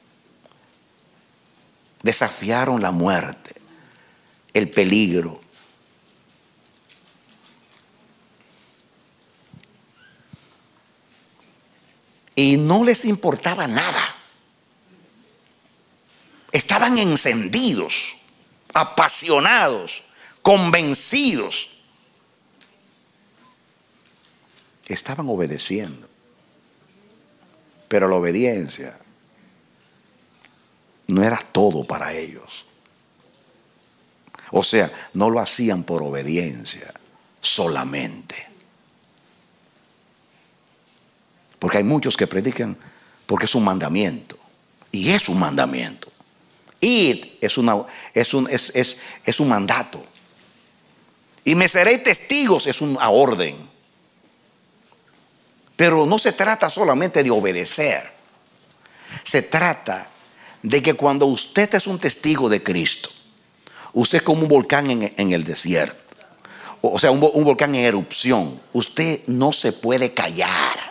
desafiaron la muerte, el peligro? Y no les importaba nada. Estaban encendidos, apasionados, convencidos. Estaban obedeciendo. Pero la obediencia no era todo para ellos. O sea, no lo hacían por obediencia solamente. Porque hay muchos que predican porque es un mandamiento. Y es un mandamiento. Id es un mandato. Y me seréis testigos es una orden. Pero no se trata solamente de obedecer. Se trata de que cuando usted es un testigo de Cristo, usted es como un volcán en el desierto. O sea, un volcán en erupción. Usted no se puede callar.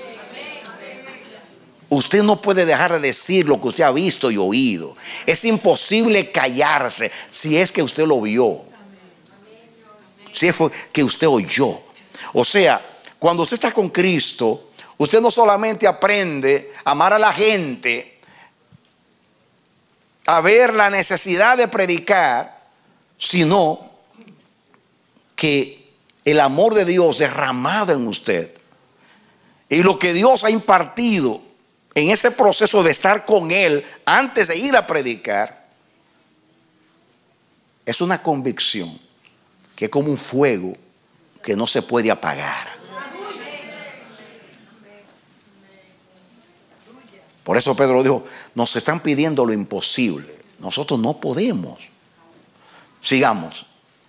Usted no puede dejar de decir lo que usted ha visto y oído. Es imposible callarse si es que usted lo vio. Si es que usted oyó. O sea, cuando usted está con Cristo, usted no solamente aprende a amar a la gente, a ver la necesidad de predicar, sino que el amor de Dios derramado en usted y lo que Dios ha impartido en ese proceso de estar con Él antes de ir a predicar, es una convicción que es como un fuego que no se puede apagar. Por eso Pedro dijo, nos están pidiendo lo imposible. Nosotros no podemos. Sigamos.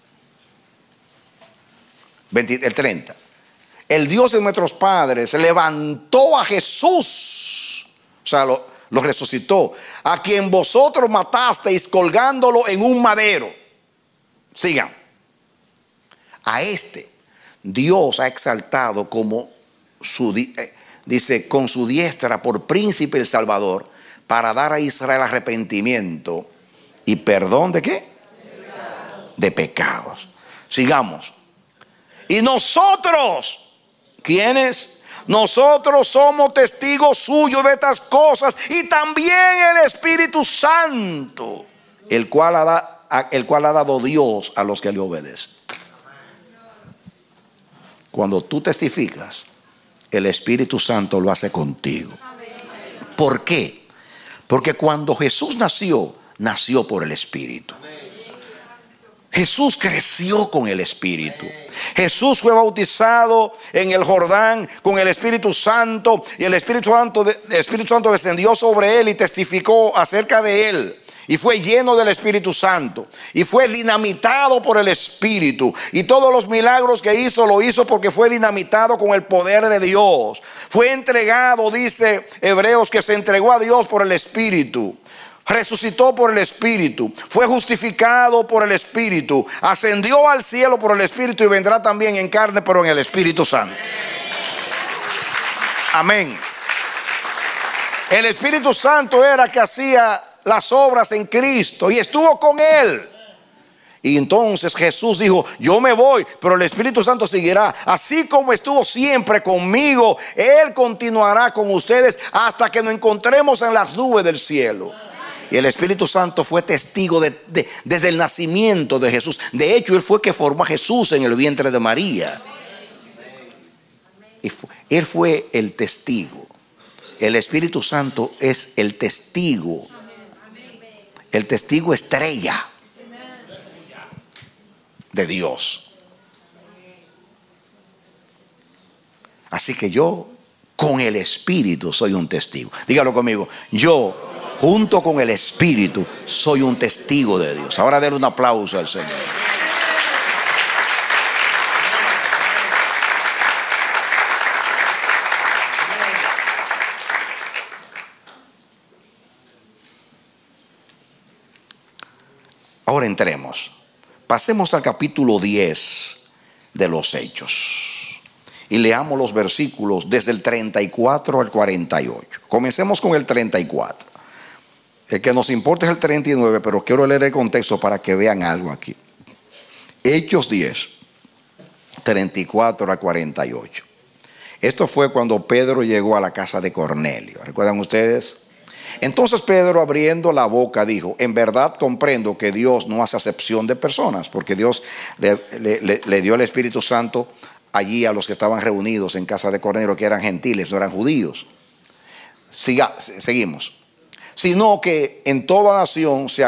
El 30. El Dios de nuestros padres levantó a Jesús, o sea, lo resucitó, a quien vosotros matasteis colgándolo en un madero. Sigan. A este Dios ha exaltado como dice, con su diestra por príncipe el Salvador, para dar a Israel arrepentimiento y perdón de ¿qué? De pecados. Sigamos. Y nosotros, ¿quiénes? Nosotros somos testigos suyos de estas cosas, y también el Espíritu Santo, el cual ha dado Dios a los que le obedecen. Cuando tú testificas, el Espíritu Santo lo hace contigo. ¿Por qué? Porque cuando Jesús nació por el Espíritu. Jesús creció con el Espíritu. Jesús fue bautizado en el Jordán con el Espíritu Santo, y el Espíritu Santo descendió sobre él y testificó acerca de él. Y fue lleno del Espíritu Santo y fue dinamitado por el Espíritu, y todos los milagros que hizo lo hizo porque fue dinamitado con el poder de Dios. Fue entregado, dice Hebreos, que se entregó a Dios por el Espíritu. Resucitó por el Espíritu, fue justificado por el Espíritu, ascendió al cielo por el Espíritu, y vendrá también en carne, pero en el Espíritu Santo. Amén. El Espíritu Santo era que hacía las obras en Cristo y estuvo con él. Y entonces Jesús dijo, yo me voy, pero el Espíritu Santo seguirá. Así como estuvo siempre conmigo, Él continuará con ustedes hasta que nos encontremos en las nubes del cielo. Y el Espíritu Santo fue testigo desde el nacimiento de Jesús. De hecho, Él fue que formó a Jesús en el vientre de María. Y Él fue el testigo. El Espíritu Santo es el testigo. El testigo estrella de Dios. Así que yo con el Espíritu soy un testigo. Dígalo conmigo. Yo junto con el Espíritu soy un testigo de Dios. Ahora denle un aplauso al Señor. Ahora entremos. Pasemos al capítulo 10 de los Hechos y leamos los versículos desde el 34 al 48. Comencemos con el 34. El que nos importa es el 39, pero quiero leer el contexto para que vean algo aquí. Hechos 10, 34 a 48. Esto fue cuando Pedro llegó a la casa de Cornelio. ¿Recuerdan ustedes? Entonces Pedro, abriendo la boca, dijo, en verdad comprendo que Dios no hace acepción de personas, porque Dios le dio el Espíritu Santo allí a los que estaban reunidos en casa de Cornelio, que eran gentiles, no eran judíos. Seguimos. Sino que en toda nación se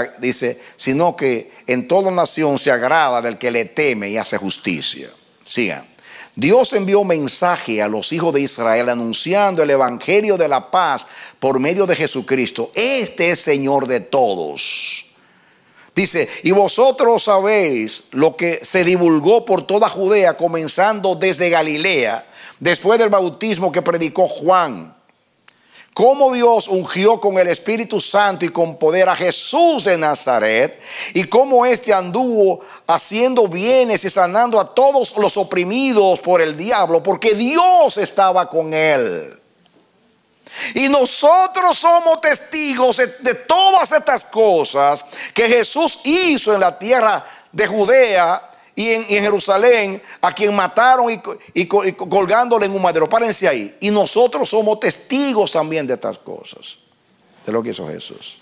agrada del que le teme y hace justicia. Sigan. Dios envió mensaje a los hijos de Israel anunciando el evangelio de la paz por medio de Jesucristo. Este es Señor de todos. Dice, y vosotros sabéis lo que se divulgó por toda Judea, comenzando desde Galilea, después del bautismo que predicó Juan. Cómo Dios ungió con el Espíritu Santo y con poder a Jesús de Nazaret, y cómo éste anduvo haciendo bienes y sanando a todos los oprimidos por el diablo, porque Dios estaba con él. Y nosotros somos testigos de todas estas cosas que Jesús hizo en la tierra de Judea y en Jerusalén, a quien mataron y colgándole en un madero. Párense ahí. Y nosotros somos testigos también de estas cosas, de lo que hizo Jesús.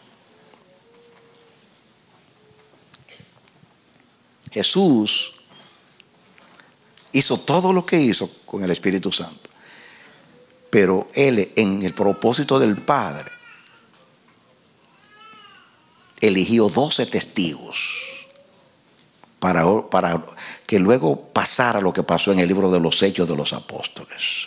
Jesús hizo todo lo que hizo con el Espíritu Santo, pero Él, en el propósito del Padre, eligió 12 testigos para que luego pasara lo que pasó en el libro de los Hechos de los Apóstoles.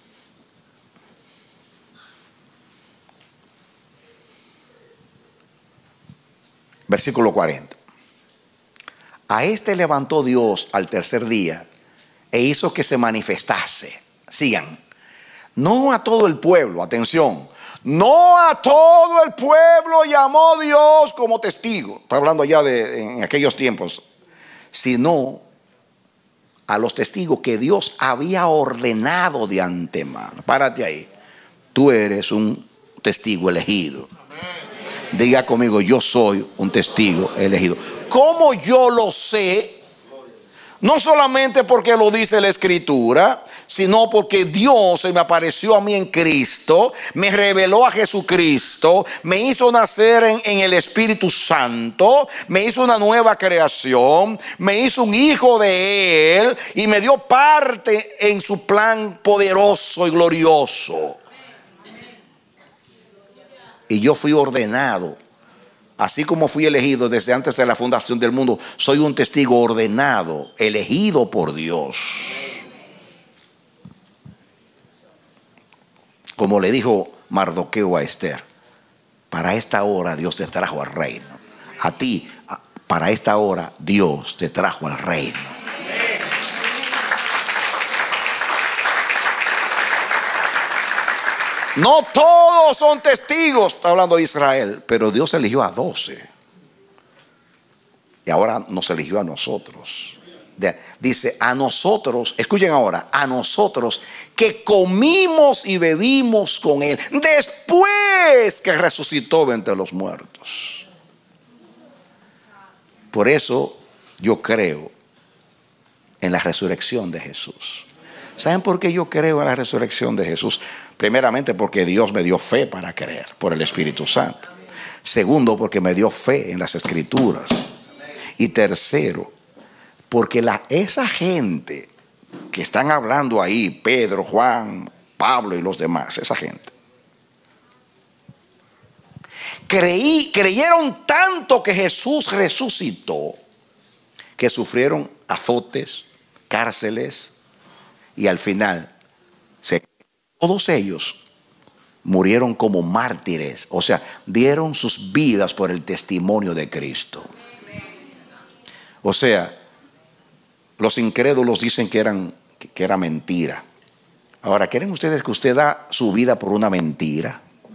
Versículo 40. A este levantó Dios al tercer día e hizo que se manifestase. Sigan. No a todo el pueblo, atención. No a todo el pueblo llamó Dios como testigo. Está hablando ya en aquellos tiempos. Sino a los testigos que Dios había ordenado de antemano. Párate ahí. Tú eres un testigo elegido. Diga conmigo, yo soy un testigo elegido. ¿Cómo yo lo sé? No solamente porque lo dice la Escritura, sino porque Dios se me apareció a mí en Cristo, me reveló a Jesucristo, me hizo nacer en el Espíritu Santo, me hizo una nueva creación, me hizo un hijo de Él y me dio parte en su plan poderoso y glorioso. Y yo fui ordenado, así como fui elegido desde antes de la fundación del mundo. Soy un testigo ordenado, elegido por Dios. Como le dijo Mardoqueo a Esther, para esta hora Dios te trajo al reino. A ti, para esta hora Dios te trajo al reino. No todos son testigos, está hablando de Israel, pero Dios eligió a 12. Y ahora nos eligió a nosotros. Dice a nosotros, escuchen ahora, a nosotros que comimos y bebimos con Él después que resucitó de entre los muertos. Por eso yo creo en la resurrección de Jesús. ¿Saben por qué yo creo en la resurrección de Jesús? Primeramente porque Dios me dio fe para creer por el Espíritu Santo. Segundo, porque me dio fe en las Escrituras. Y tercero, porque esa gente que están hablando ahí, Pedro, Juan, Pablo y los demás, esa gente, creyeron tanto que Jesús resucitó, que sufrieron azotes, cárceles, y al final todos ellos murieron como mártires, o sea, dieron sus vidas por el testimonio de Cristo. O sea, los incrédulos dicen que era mentira. Ahora, ¿quieren ustedes que usted da su vida por una mentira?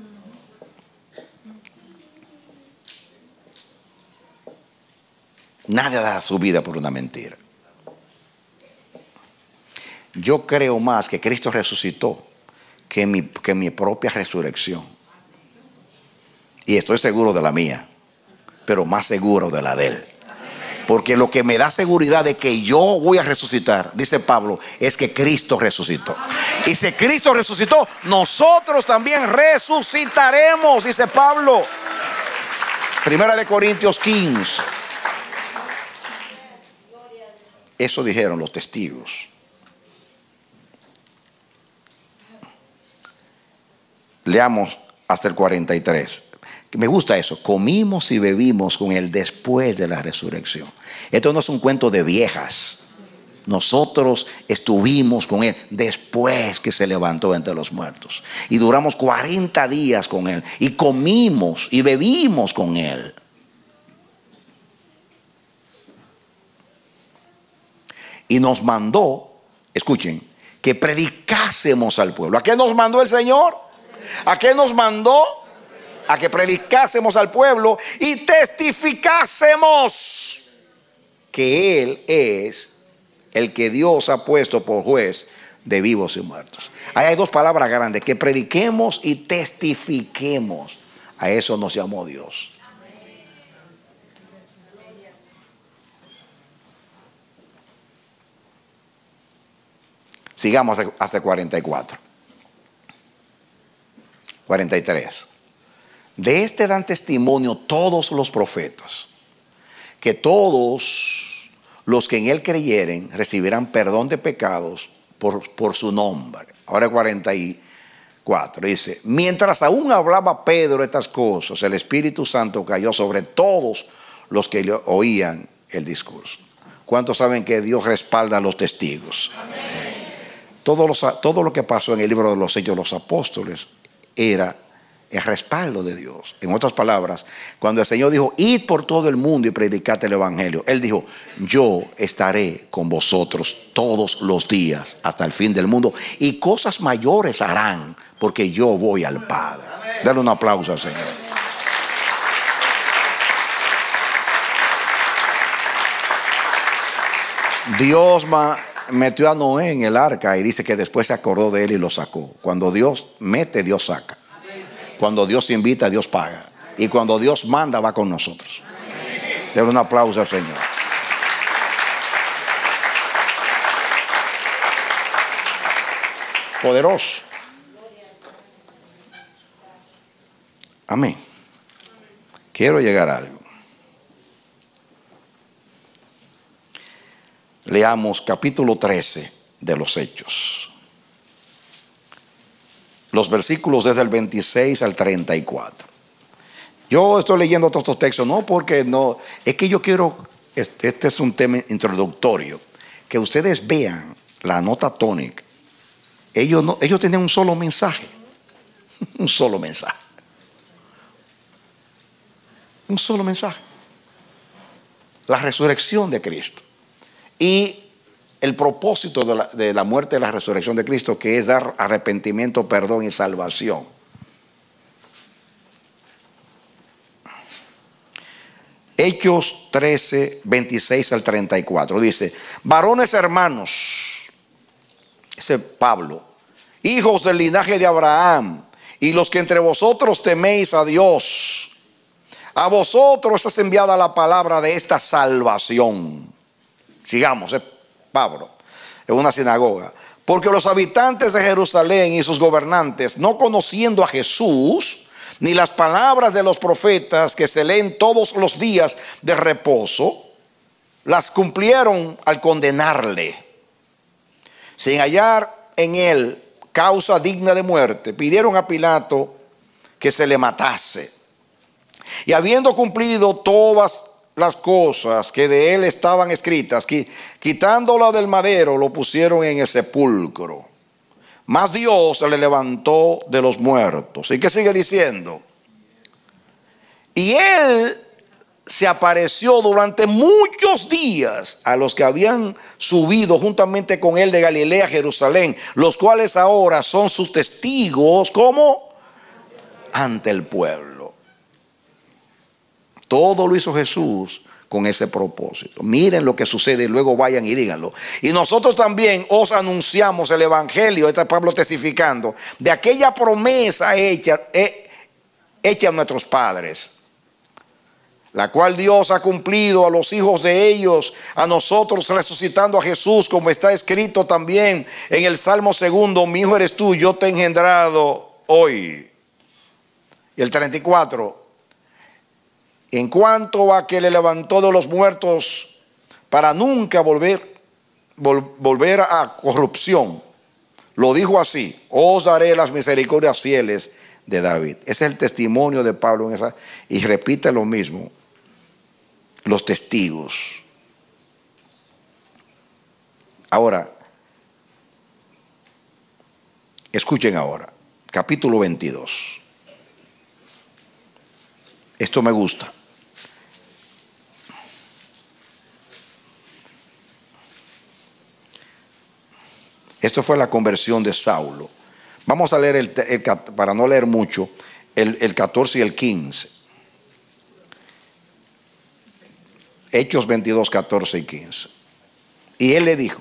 Nadie da su vida por una mentira. Yo creo más que Cristo resucitó que mi propia resurrección. Y estoy seguro de la mía, pero más seguro de la de Él. Porque lo que me da seguridad de que yo voy a resucitar, dice Pablo, es que Cristo resucitó. Y si Cristo resucitó, nosotros también resucitaremos, dice Pablo. Primera de Corintios 15. Eso dijeron los testigos. Leamos hasta el 43. Me gusta eso. Comimos y bebimos con Él después de la resurrección. Esto no es un cuento de viejas. Nosotros estuvimos con Él después que se levantó entre los muertos. Y duramos 40 días con Él. Y comimos y bebimos con Él. Y nos mandó, escuchen, que predicásemos al pueblo. ¿A qué nos mandó el Señor? ¿A qué nos mandó? A que predicásemos al pueblo y testificásemos que Él es el que Dios ha puesto por juez de vivos y muertos. Ahí hay dos palabras grandes, que prediquemos y testifiquemos. A eso nos llamó Dios. Sigamos hasta 44. 43. De este dan testimonio todos los profetas, que todos los que en Él creyeren recibirán perdón de pecados por su nombre. Ahora 44 dice: mientras aún hablaba Pedro estas cosas, el Espíritu Santo cayó sobre todos los que le oían el discurso. ¿Cuántos saben que Dios respalda a los testigos? Todo lo que pasó en el libro de los Hechos de los Apóstoles era el respaldo de Dios. En otras palabras, cuando el Señor dijo, id por todo el mundo y predicad el evangelio, Él dijo, yo estaré con vosotros todos los días hasta el fin del mundo, y cosas mayores harán, porque yo voy al Padre. Dale un aplauso al Señor. Dios metió a Noé en el arca y dice que después se acordó de él y lo sacó. Cuando Dios mete, Dios saca. Cuando Dios invita, Dios paga. Y cuando Dios manda, va con nosotros. Denle un aplauso al Señor. Poderoso. Amén. Quiero llegar a algo. Leamos capítulo 13 de los Hechos. Los versículos desde el 26 al 34. Yo estoy leyendo todos estos textos, no porque no, es que yo quiero, este es un tema introductorio, que ustedes vean la nota tónica. Ellos tenían un solo mensaje. Un solo mensaje. Un solo mensaje. La resurrección de Cristo. Y el propósito de la muerte y la resurrección de Cristo, que es dar arrepentimiento, perdón y salvación. Hechos 13, 26 al 34. Dice, varones hermanos, ese Pablo, hijos del linaje de Abraham, y los que entre vosotros teméis a Dios, a vosotros es enviada la palabra de esta salvación. Sigamos, Pablo, en una sinagoga. Porque los habitantes de Jerusalén y sus gobernantes, no conociendo a Jesús, ni las palabras de los profetas que se leen todos los días de reposo, las cumplieron al condenarle. Sin hallar en él causa digna de muerte, pidieron a Pilato que se le matase. Y habiendo cumplido todas las cosas que de él estaban escritas, quitándolo del madero, lo pusieron en el sepulcro. Mas Dios le levantó de los muertos. ¿Y qué sigue diciendo? Y él se apareció durante muchos días a los que habían subido juntamente con él de Galilea a Jerusalén, los cuales ahora son sus testigos, ¿cómo? Ante el pueblo. Todo lo hizo Jesús con ese propósito. Miren lo que sucede y luego vayan y díganlo. Y nosotros también os anunciamos el evangelio, está Pablo testificando, de aquella promesa hecha a nuestros padres, la cual Dios ha cumplido a los hijos de ellos, a nosotros resucitando a Jesús, como está escrito también en el Salmo 2, mi hijo eres tú, yo te he engendrado hoy. Y el 34, en cuanto a que le levantó de los muertos para nunca volver a corrupción, lo dijo así, os daré las misericordias fieles de David. Ese es el testimonio de Pablo y repite lo mismo, los testigos. Ahora, escuchen ahora, capítulo 22. Esto me gusta. Esto fue la conversión de Saulo. Vamos a leer, para no leer mucho, el 14 y el 15. Hechos 22, 14 y 15. Y él le dijo,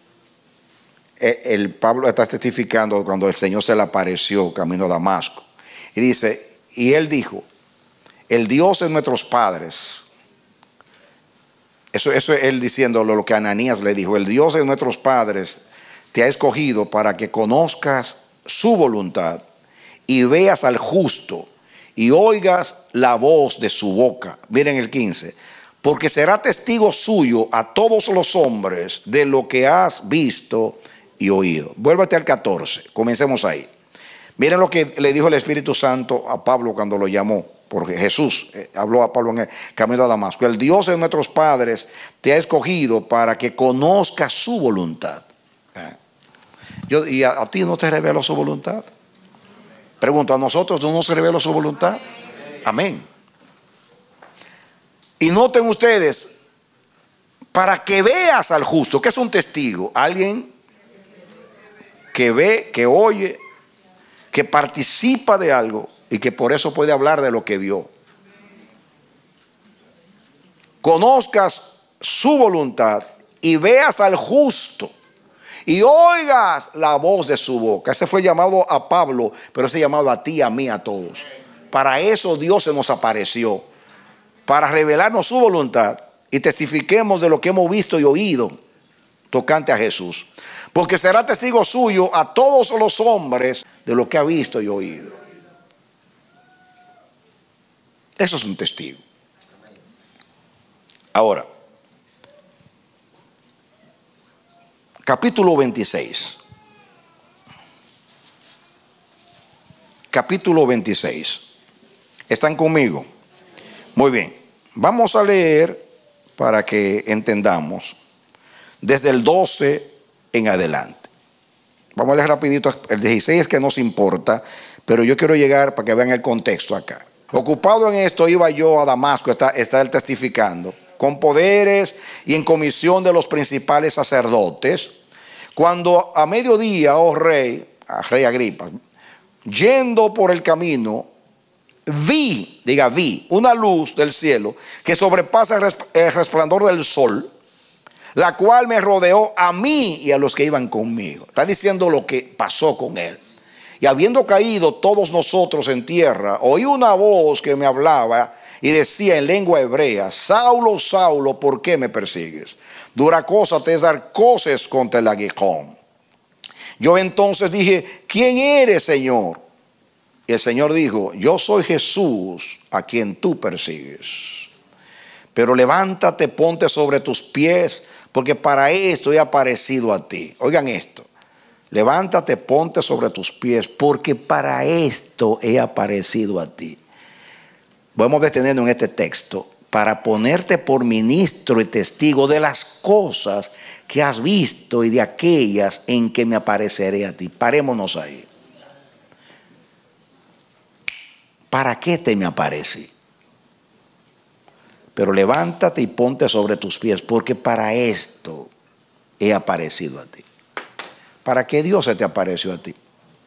el Pablo está testificando cuando el Señor se le apareció camino a Damasco. Y dice, y él dijo, el Dios de nuestros padres. Eso es él diciéndolo, lo que Ananías le dijo. El Dios de nuestros padres te ha escogido para que conozcas su voluntad y veas al justo y oigas la voz de su boca. Miren el 15. Porque será testigo suyo a todos los hombres de lo que has visto y oído. Vuélvete al 14. Comencemos ahí. Miren lo que le dijo el Espíritu Santo a Pablo cuando lo llamó. por Jesús, habló a Pablo en el camino a Damasco. El Dios de nuestros padres te ha escogido para que conozcas su voluntad. ¿Y a ti no te reveló su voluntad? Pregunto, ¿a nosotros no nos reveló su voluntad? Amén. Y noten ustedes, para que veas al justo, que es un testigo, alguien que ve, que oye, que participa de algo y que por eso puede hablar de lo que vio. Conozcas su voluntad y veas al justo y oigas la voz de su boca. Ese fue llamado a Pablo, pero ese llamado a ti, a mí, a todos. Para eso Dios se nos apareció, para revelarnos su voluntad y testifiquemos de lo que hemos visto y oído tocante a Jesús. Porque será testigo suyo a todos los hombres de lo que ha visto y oído. Eso es un testigo. Ahora, capítulo 26. Capítulo 26. ¿Están conmigo? Muy bien. Vamos a leer para que entendamos desde el 12 en adelante. Vamos a leer rapidito el 16, que nos importa, pero yo quiero llegar para que vean el contexto acá. Ocupado en esto iba yo a Damasco, está él testificando, con poderes y en comisión de los principales sacerdotes, cuando a mediodía, oh rey Agripa, yendo por el camino, vi una luz del cielo que sobrepasa el resplandor del sol, la cual me rodeó a mí y a los que iban conmigo. Está diciendo lo que pasó con él. Y habiendo caído todos nosotros en tierra, oí una voz que me hablaba y decía en lengua hebrea: Saulo, Saulo, ¿por qué me persigues? Dura cosa te es dar coces contra el aguijón. Yo entonces dije: ¿quién eres, Señor? Y el Señor dijo: yo soy Jesús a quien tú persigues. Pero levántate, ponte sobre tus pies, porque para esto he aparecido a ti. Oigan esto. Levántate, ponte sobre tus pies, porque para esto he aparecido a ti. Vamos a detenernos en este texto para ponerte por ministro y testigo de las cosas que has visto y de aquellas en que me apareceré a ti. Parémonos ahí. ¿Para qué te me aparecí? Pero levántate y ponte sobre tus pies, porque para esto he aparecido a ti. ¿Para qué Dios se te apareció a ti?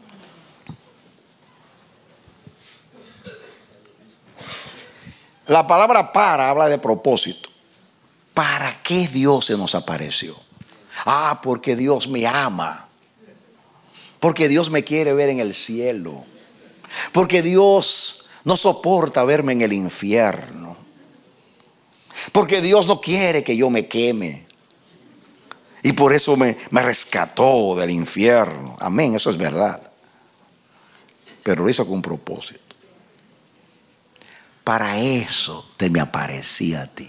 La palabra para habla de propósito. ¿Para qué Dios se nos apareció? Porque Dios me ama. Porque Dios me quiere ver en el cielo. Porque Dios no soporta verme en el infierno. Porque Dios no quiere que yo me queme. Y por eso me rescató del infierno. Amén, eso es verdad. Pero lo hizo con un propósito. Para eso te me aparecí a ti.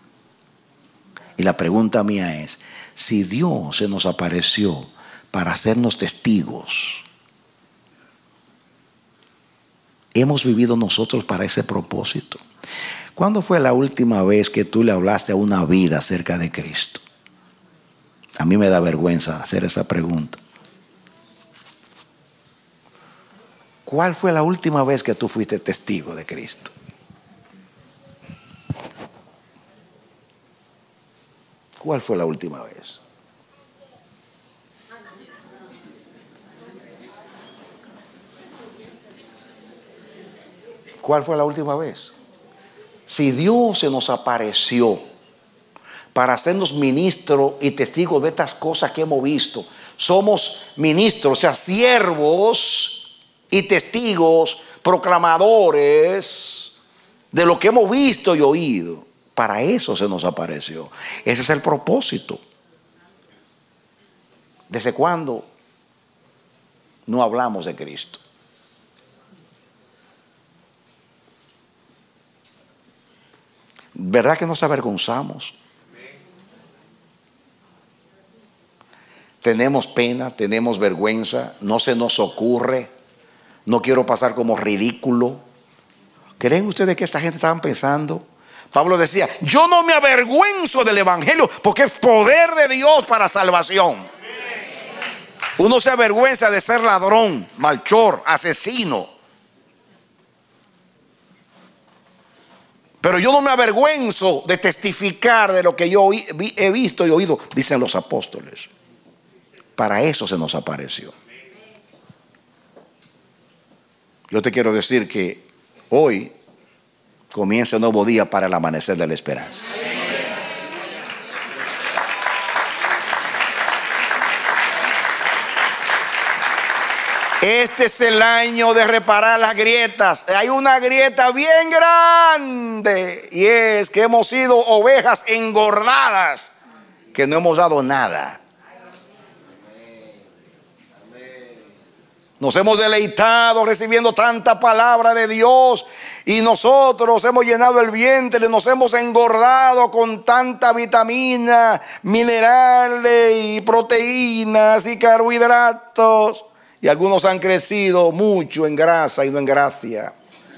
Y la pregunta mía es: si Dios se nos apareció para hacernos testigos, ¿hemos vivido nosotros para ese propósito? ¿Cuándo fue la última vez que tú le hablaste a una vida acerca de Cristo? A mí me da vergüenza hacer esa pregunta. ¿Cuál fue la última vez que tú fuiste testigo de Cristo? ¿Cuál fue la última vez? ¿Cuál fue la última vez? Si Dios se nos apareció para hacernos ministros y testigos de estas cosas que hemos visto, somos ministros, o sea, siervos y testigos, proclamadores de lo que hemos visto y oído. Para eso se nos apareció. Ese es el propósito. ¿Desde cuándo no hablamos de Cristo? ¿Verdad que nos avergonzamos? Tenemos pena, tenemos vergüenza, no se nos ocurre. No quiero pasar como ridículo, ¿Creen ustedes que esta gente estaban pensando? Pablo decía, yo no me avergüenzo del evangelio porque es poder de Dios para salvación. Uno se avergüenza de ser ladrón, malhechor, asesino. Pero yo no me avergüenzo de testificar de lo que yo he visto y oído, dicen los apóstoles. Para eso se nos apareció. Yo te quiero decir que hoy comienza un nuevo día para el amanecer de la esperanza. Este es el año de reparar las grietas. Hay una grieta bien grande y es que hemos sido ovejas engordadas que no hemos dado nada. Nos hemos deleitado recibiendo tanta palabra de Dios y nosotros hemos llenado el vientre, nos hemos engordado con tanta vitamina, minerales y proteínas y carbohidratos. Y algunos han crecido mucho en grasa y no en gracia.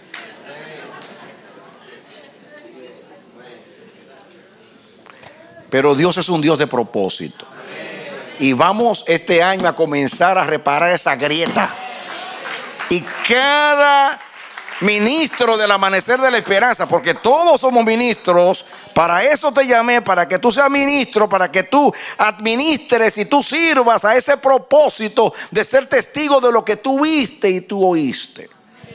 Pero Dios es un Dios de propósito. Y vamos este año a comenzar a reparar esa grieta. Y cada ministro del amanecer de la esperanza, porque todos somos ministros, para eso te llamé, para que tú seas ministro, para que tú administres y tú sirvas a ese propósito de ser testigo de lo que tú viste y tú oíste.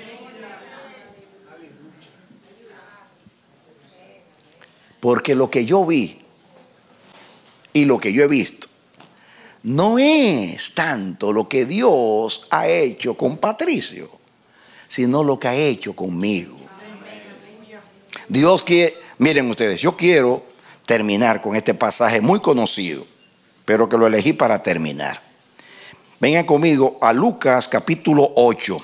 Porque lo que yo vi y lo que yo he visto no es tanto lo que Dios ha hecho con Patricio, sino lo que ha hecho conmigo. Dios quiere, miren ustedes, yo quiero terminar con este pasaje muy conocido, pero que lo elegí para terminar. Vengan conmigo a Lucas capítulo 8.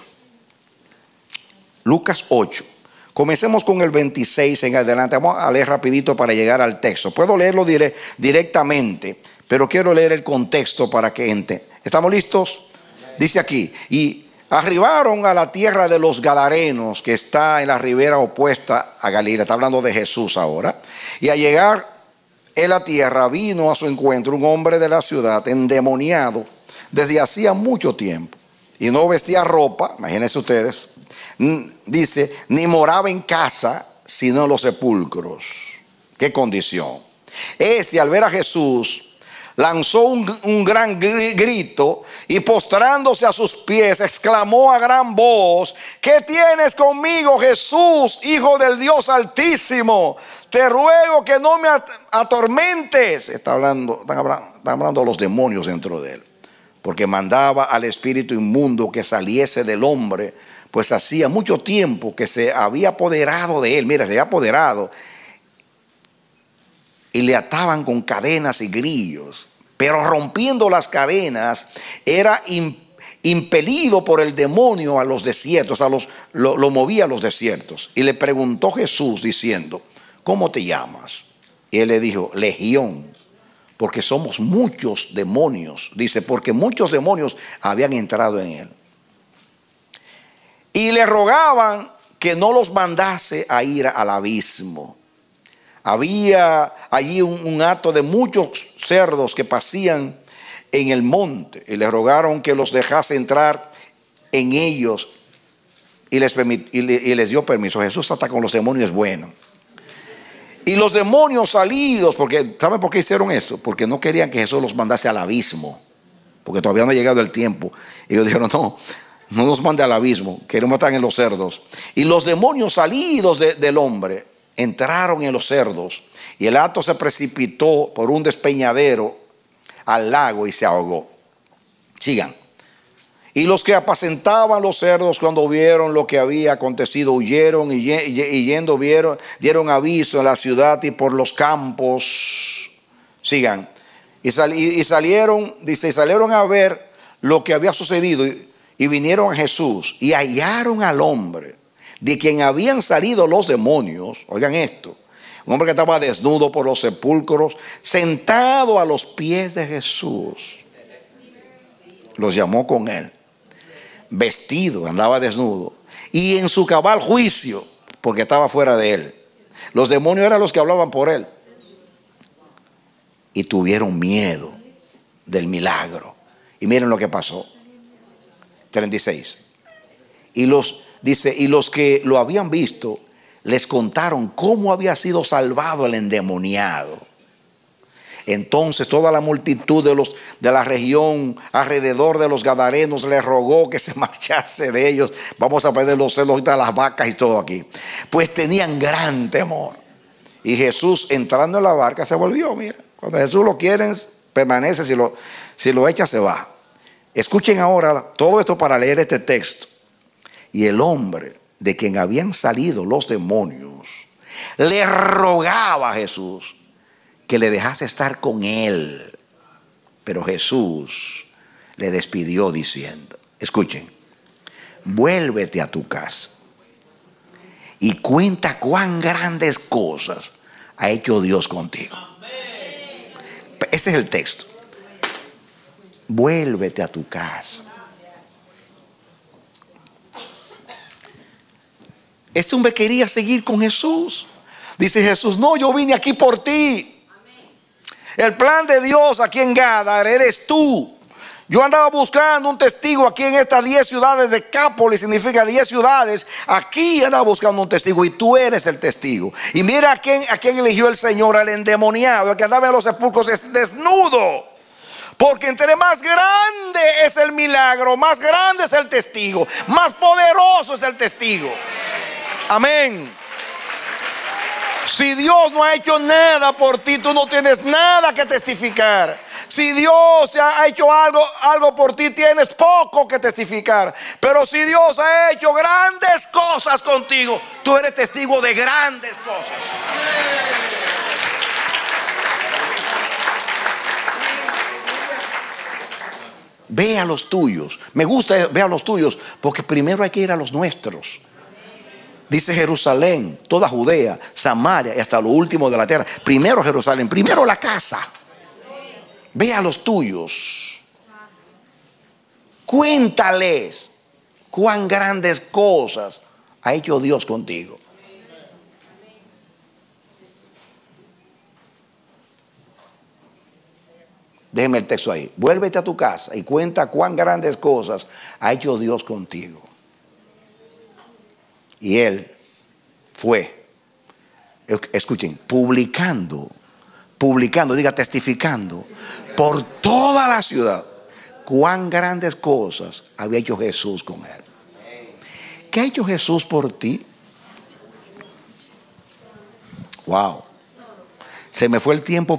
Lucas 8. Comencemos con el 26 en adelante. Vamos a leer rapidito para llegar al texto. Puedo leerlo directamente, pero quiero leer el contexto para que entiendan. ¿Estamos listos? Dice aquí, y arribaron a la tierra de los Gadarenos, que está en la ribera opuesta a Galilea. Está hablando de Jesús ahora. Y al llegar en la tierra, vino a su encuentro un hombre de la ciudad endemoniado desde hacía mucho tiempo. Y no vestía ropa, imagínense ustedes, dice, ni moraba en casa, sino en los sepulcros. ¿Qué condición? Este, al ver a Jesús, lanzó un gran grito y postrándose a sus pies exclamó a gran voz: ¿qué tienes conmigo, Jesús, Hijo del Dios Altísimo? Te ruego que no me atormentes. Están hablando los demonios dentro de él, porque mandaba al espíritu inmundo que saliese del hombre, pues hacía mucho tiempo que se había apoderado de él. Mira, se había apoderado. Y le ataban con cadenas y grillos, pero rompiendo las cadenas era impelido por el demonio a los desiertos, lo movía a los desiertos. Y le preguntó Jesús diciendo: ¿cómo te llamas? Y él le dijo: Legión, porque somos muchos demonios. Dice, porque muchos demonios habían entrado en él. Y le rogaban que no los mandase a ir al abismo. Había allí un hato de muchos cerdos que pasían en el monte, y le rogaron que los dejase entrar en ellos, y les dio permiso. Jesús hasta con los demonios es bueno. Y los demonios salidos, porque ¿saben por qué hicieron esto? Porque no querían que Jesús los mandase al abismo, porque todavía no ha llegado el tiempo. Y ellos dijeron: no nos mande al abismo, queremos estar en los cerdos. Y los demonios salidos del hombre entraron en los cerdos, y el hato se precipitó por un despeñadero al lago y se ahogó. Sigan. Y los que apacentaban los cerdos, cuando vieron lo que había acontecido, huyeron y yendo dieron aviso en la ciudad y por los campos. Sigan. Y salieron, dice, y salieron a ver lo que había sucedido, y vinieron a Jesús y hallaron al hombre de quien habían salido los demonios. Oigan esto: un hombre que estaba desnudo por los sepulcros, sentado a los pies de Jesús. Los llamó con él, vestido, andaba desnudo, y en su cabal juicio. porque estaba fuera de él. Los demonios eran los que hablaban por él. Y tuvieron miedo del milagro. Y miren lo que pasó. 36. Y los que lo habían visto les contaron cómo había sido salvado el endemoniado. Entonces toda la multitud de la región alrededor de los gadarenos le rogó que se marchase de ellos. Vamos a perder los celos de las vacas y todo aquí. Pues tenían gran temor. Y Jesús, entrando en la barca, se volvió. Mira, cuando Jesús lo quiere, permanece. Si lo echa, se va. Escuchen ahora todo esto para leer este texto. Y el hombre de quien habían salido los demonios le rogaba a Jesús que le dejase estar con él. Pero Jesús le despidió diciendo, escuchen, vuélvete a tu casa y cuenta cuán grandes cosas ha hecho Dios contigo. Ese es el texto. Vuélvete a tu casa. Este hombre quería seguir con Jesús. Dice Jesús, no, yo vine aquí por ti. El plan de Dios aquí en Gadar eres tú. Yo andaba buscando un testigo aquí en estas 10 ciudades de Decápolis, significa 10 ciudades. Aquí andaba buscando un testigo y tú eres el testigo. Y mira a quién eligió el Señor, al endemoniado, el que andaba en los sepulcros desnudo. Porque entre más grande es el milagro, más grande es el testigo, más poderoso es el testigo. Amén. Si Dios no ha hecho nada por ti, tú no tienes nada que testificar. Si Dios ha hecho algo por ti, tienes poco que testificar. Pero si Dios ha hecho grandes cosas contigo, tú eres testigo de grandes cosas. Ve a los tuyos. Me gusta ver a los tuyos porque primero hay que ir a los nuestros. Dice Jerusalén, toda Judea, Samaria y hasta lo último de la tierra. Primero Jerusalén, primero la casa. Ve a los tuyos. Cuéntales cuán grandes cosas ha hecho Dios contigo. Déjeme el texto ahí. Vuélvete a tu casa y cuenta cuán grandes cosas ha hecho Dios contigo. Y él fue, escuchen, publicando, diga testificando, por toda la ciudad, cuán grandes cosas había hecho Jesús con él. ¿Qué ha hecho Jesús por ti? Wow. Se me fue el tiempo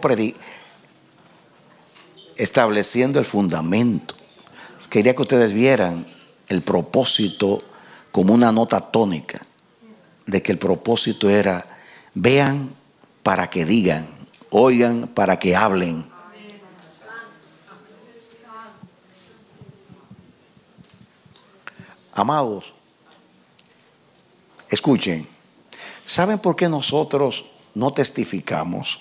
estableciendo el fundamento. Quería que ustedes vieran el propósito como una nota tónica de que el propósito era: vean para que digan, oigan para que hablen. Amados, escuchen, ¿saben por qué nosotros no testificamos?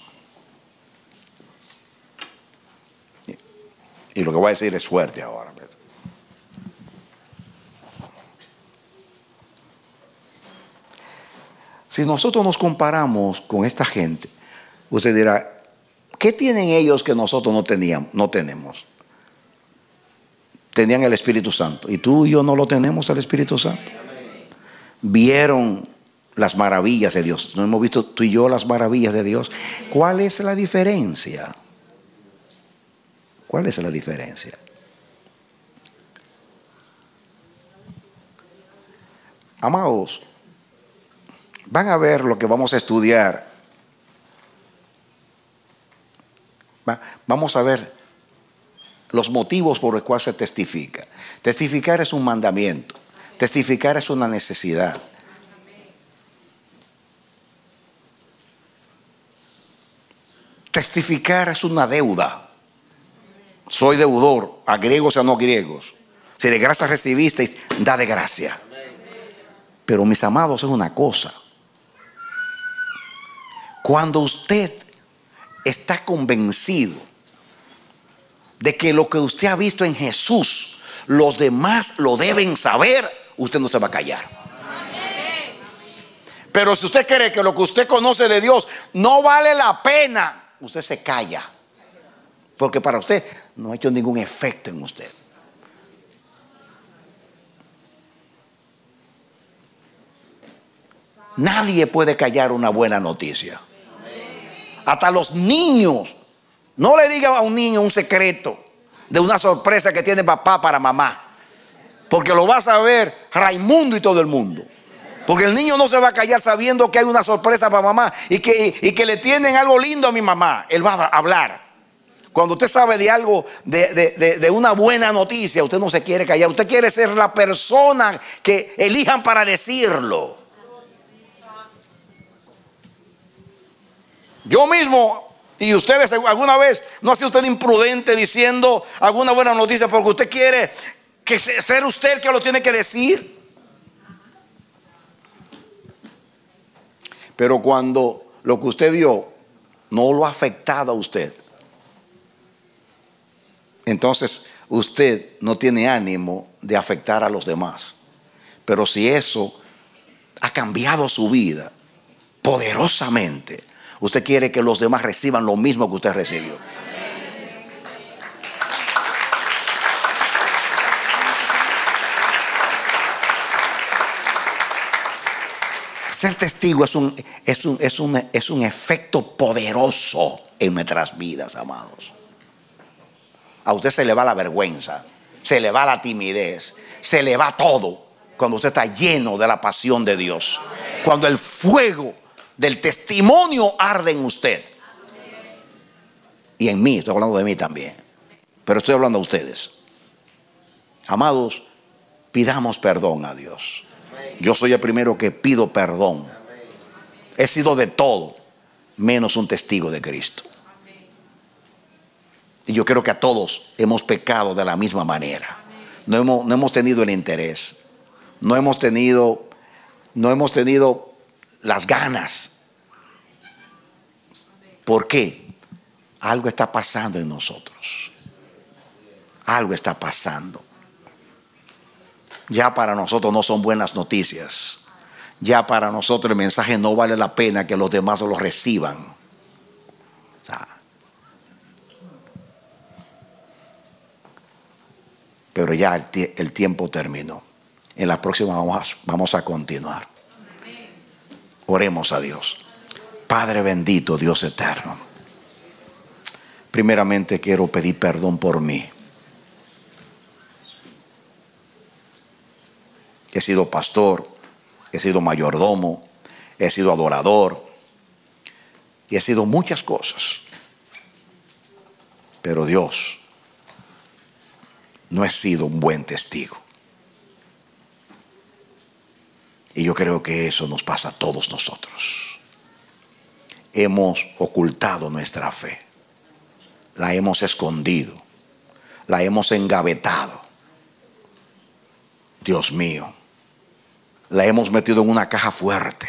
Y lo que voy a decir es fuerte ahora. Si nosotros nos comparamos con esta gente, usted dirá, ¿qué tienen ellos que nosotros no tenemos? Tenían el Espíritu Santo. Y tú y yo no lo tenemos, el Espíritu Santo. Vieron las maravillas de Dios. ¿No hemos visto tú y yo las maravillas de Dios? ¿Cuál es la diferencia? ¿Cuál es la diferencia? Amados, van a ver lo que vamos a estudiar. Vamos a ver los motivos por los cuales se testifica. Testificar es un mandamiento. Testificar es una necesidad. Testificar es una deuda. Soy deudor, a griegos y a no griegos. Si de gracia recibisteis, da de gracia. Pero mis amados, es una cosa. Cuando usted está convencido de que lo que usted ha visto en Jesús, los demás lo deben saber, usted no se va a callar. Pero si usted cree que lo que usted conoce de Dios no vale la pena, usted se calla. Porque para usted no ha hecho ningún efecto en usted. Nadie puede callar una buena noticia. Hasta los niños. No le diga a un niño un secreto de una sorpresa que tiene papá para mamá. Porque lo va a saber Raimundo y todo el mundo. Porque el niño no se va a callar sabiendo que hay una sorpresa para mamá y que le tienen algo lindo a mi mamá. Él va a hablar. Cuando usted sabe de algo, de una buena noticia, usted no se quiere callar. Usted quiere ser la persona que elijan para decirlo. Yo mismo, y ustedes alguna vez, ¿no ha sido usted imprudente diciendo alguna buena noticia porque usted quiere que ser usted el que lo tiene que decir? Pero cuando lo que usted vio no lo ha afectado a usted, entonces usted no tiene ánimo de afectar a los demás. Pero si eso ha cambiado su vida poderosamente, usted quiere que los demás reciban lo mismo que usted recibió. Ser testigo es un efecto poderoso en nuestras vidas, amados. A usted se le va la vergüenza, se le va la timidez, se le va todo cuando usted está lleno de la pasión de Dios. Cuando el fuego del testimonio arde en usted. Y en mí, estoy hablando de mí también. Pero estoy hablando a ustedes. Amados, pidamos perdón a Dios. Yo soy el primero que pido perdón. He sido de todo, menos un testigo de Cristo. Y yo creo que a todos hemos pecado de la misma manera. No hemos tenido el interés. No hemos tenido las ganas. ¿Por qué? Algo está pasando en nosotros. Algo está pasando. Ya para nosotros no son buenas noticias. Ya para nosotros el mensaje no vale la pena que los demás lo reciban. O sea, pero ya el tiempo terminó. En la próxima vamos a continuar. Oremos a Dios. Padre bendito, Dios eterno. Primeramente quiero pedir perdón por mí. He sido pastor, he sido mayordomo, he sido adorador y he sido muchas cosas. Pero Dios, no he sido un buen testigo. Y yo creo que eso nos pasa a todos nosotros. Hemos ocultado nuestra fe. La hemos escondido. La hemos engavetado. Dios mío. La hemos metido en una caja fuerte.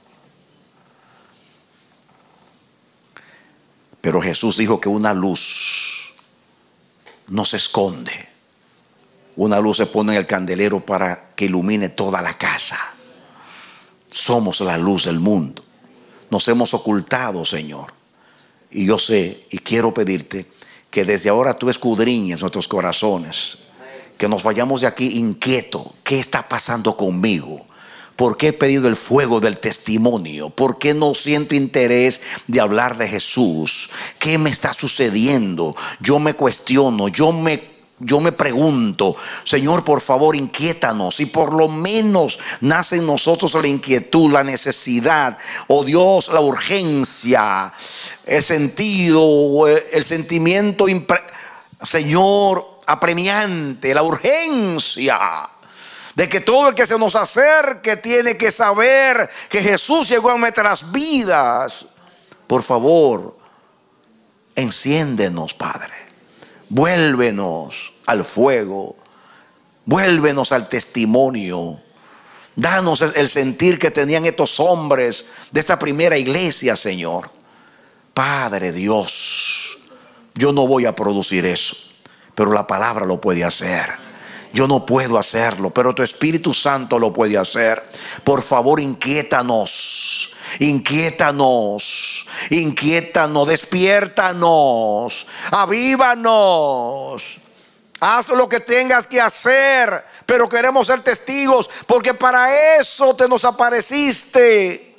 Pero Jesús dijo que una luz no se esconde. Una luz se pone en el candelero para que ilumine toda la casa. Somos la luz del mundo. Nos hemos ocultado, Señor. Y yo sé y quiero pedirte que desde ahora tú escudriñes nuestros corazones. Que nos vayamos de aquí inquietos. ¿Qué está pasando conmigo? ¿Por qué he pedido el fuego del testimonio? ¿Por qué no siento interés de hablar de Jesús? ¿Qué me está sucediendo? Yo me cuestiono, yo me pregunto. Señor, por favor, inquiétanos. Y por lo menos nace en nosotros la inquietud, la necesidad, oh Dios, la urgencia, el sentido, el sentimiento, Señor, apremiante, la urgencia de que todo el que se nos acerque tiene que saber que Jesús llegó a nuestras vidas. Por favor, enciéndenos, Padre. Vuélvenos al fuego. Vuélvenos al testimonio. Danos el sentir que tenían estos hombres de esta primera iglesia, Señor. Padre Dios, yo no voy a producir eso, pero la palabra lo puede hacer. yo no puedo hacerlo, pero tu Espíritu Santo lo puede hacer. Por favor, inquiétanos, despiértanos, avívanos. Haz lo que tengas que hacer, pero queremos ser testigos, porque para eso te nos apareciste.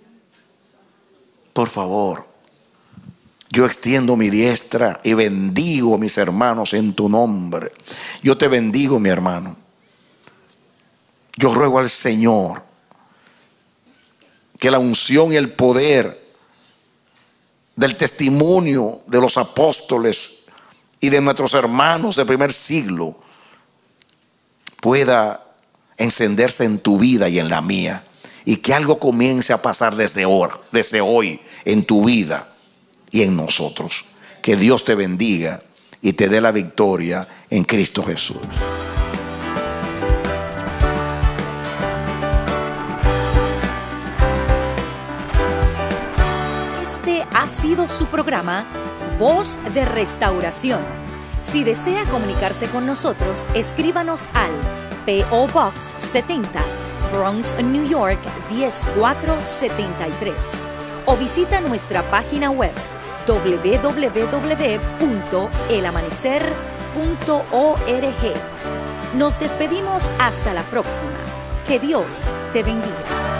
Por favor, yo extiendo mi diestra y bendigo a mis hermanos en tu nombre. Yo te bendigo, mi hermano. Yo ruego al Señor que la unción y el poder del testimonio de los apóstoles y de nuestros hermanos del primer siglo pueda encenderse en tu vida y en la mía, y que algo comience a pasar desde hoy en tu vida y en nosotros. Que Dios te bendiga y te dé la victoria en Cristo Jesús. Este ha sido su programa Voz de Restauración. Si desea comunicarse con nosotros, escríbanos al P.O. Box 70, Bronx, New York 10473, o visita nuestra página web www.elamanecer.org. Nos despedimos hasta la próxima. Que Dios te bendiga.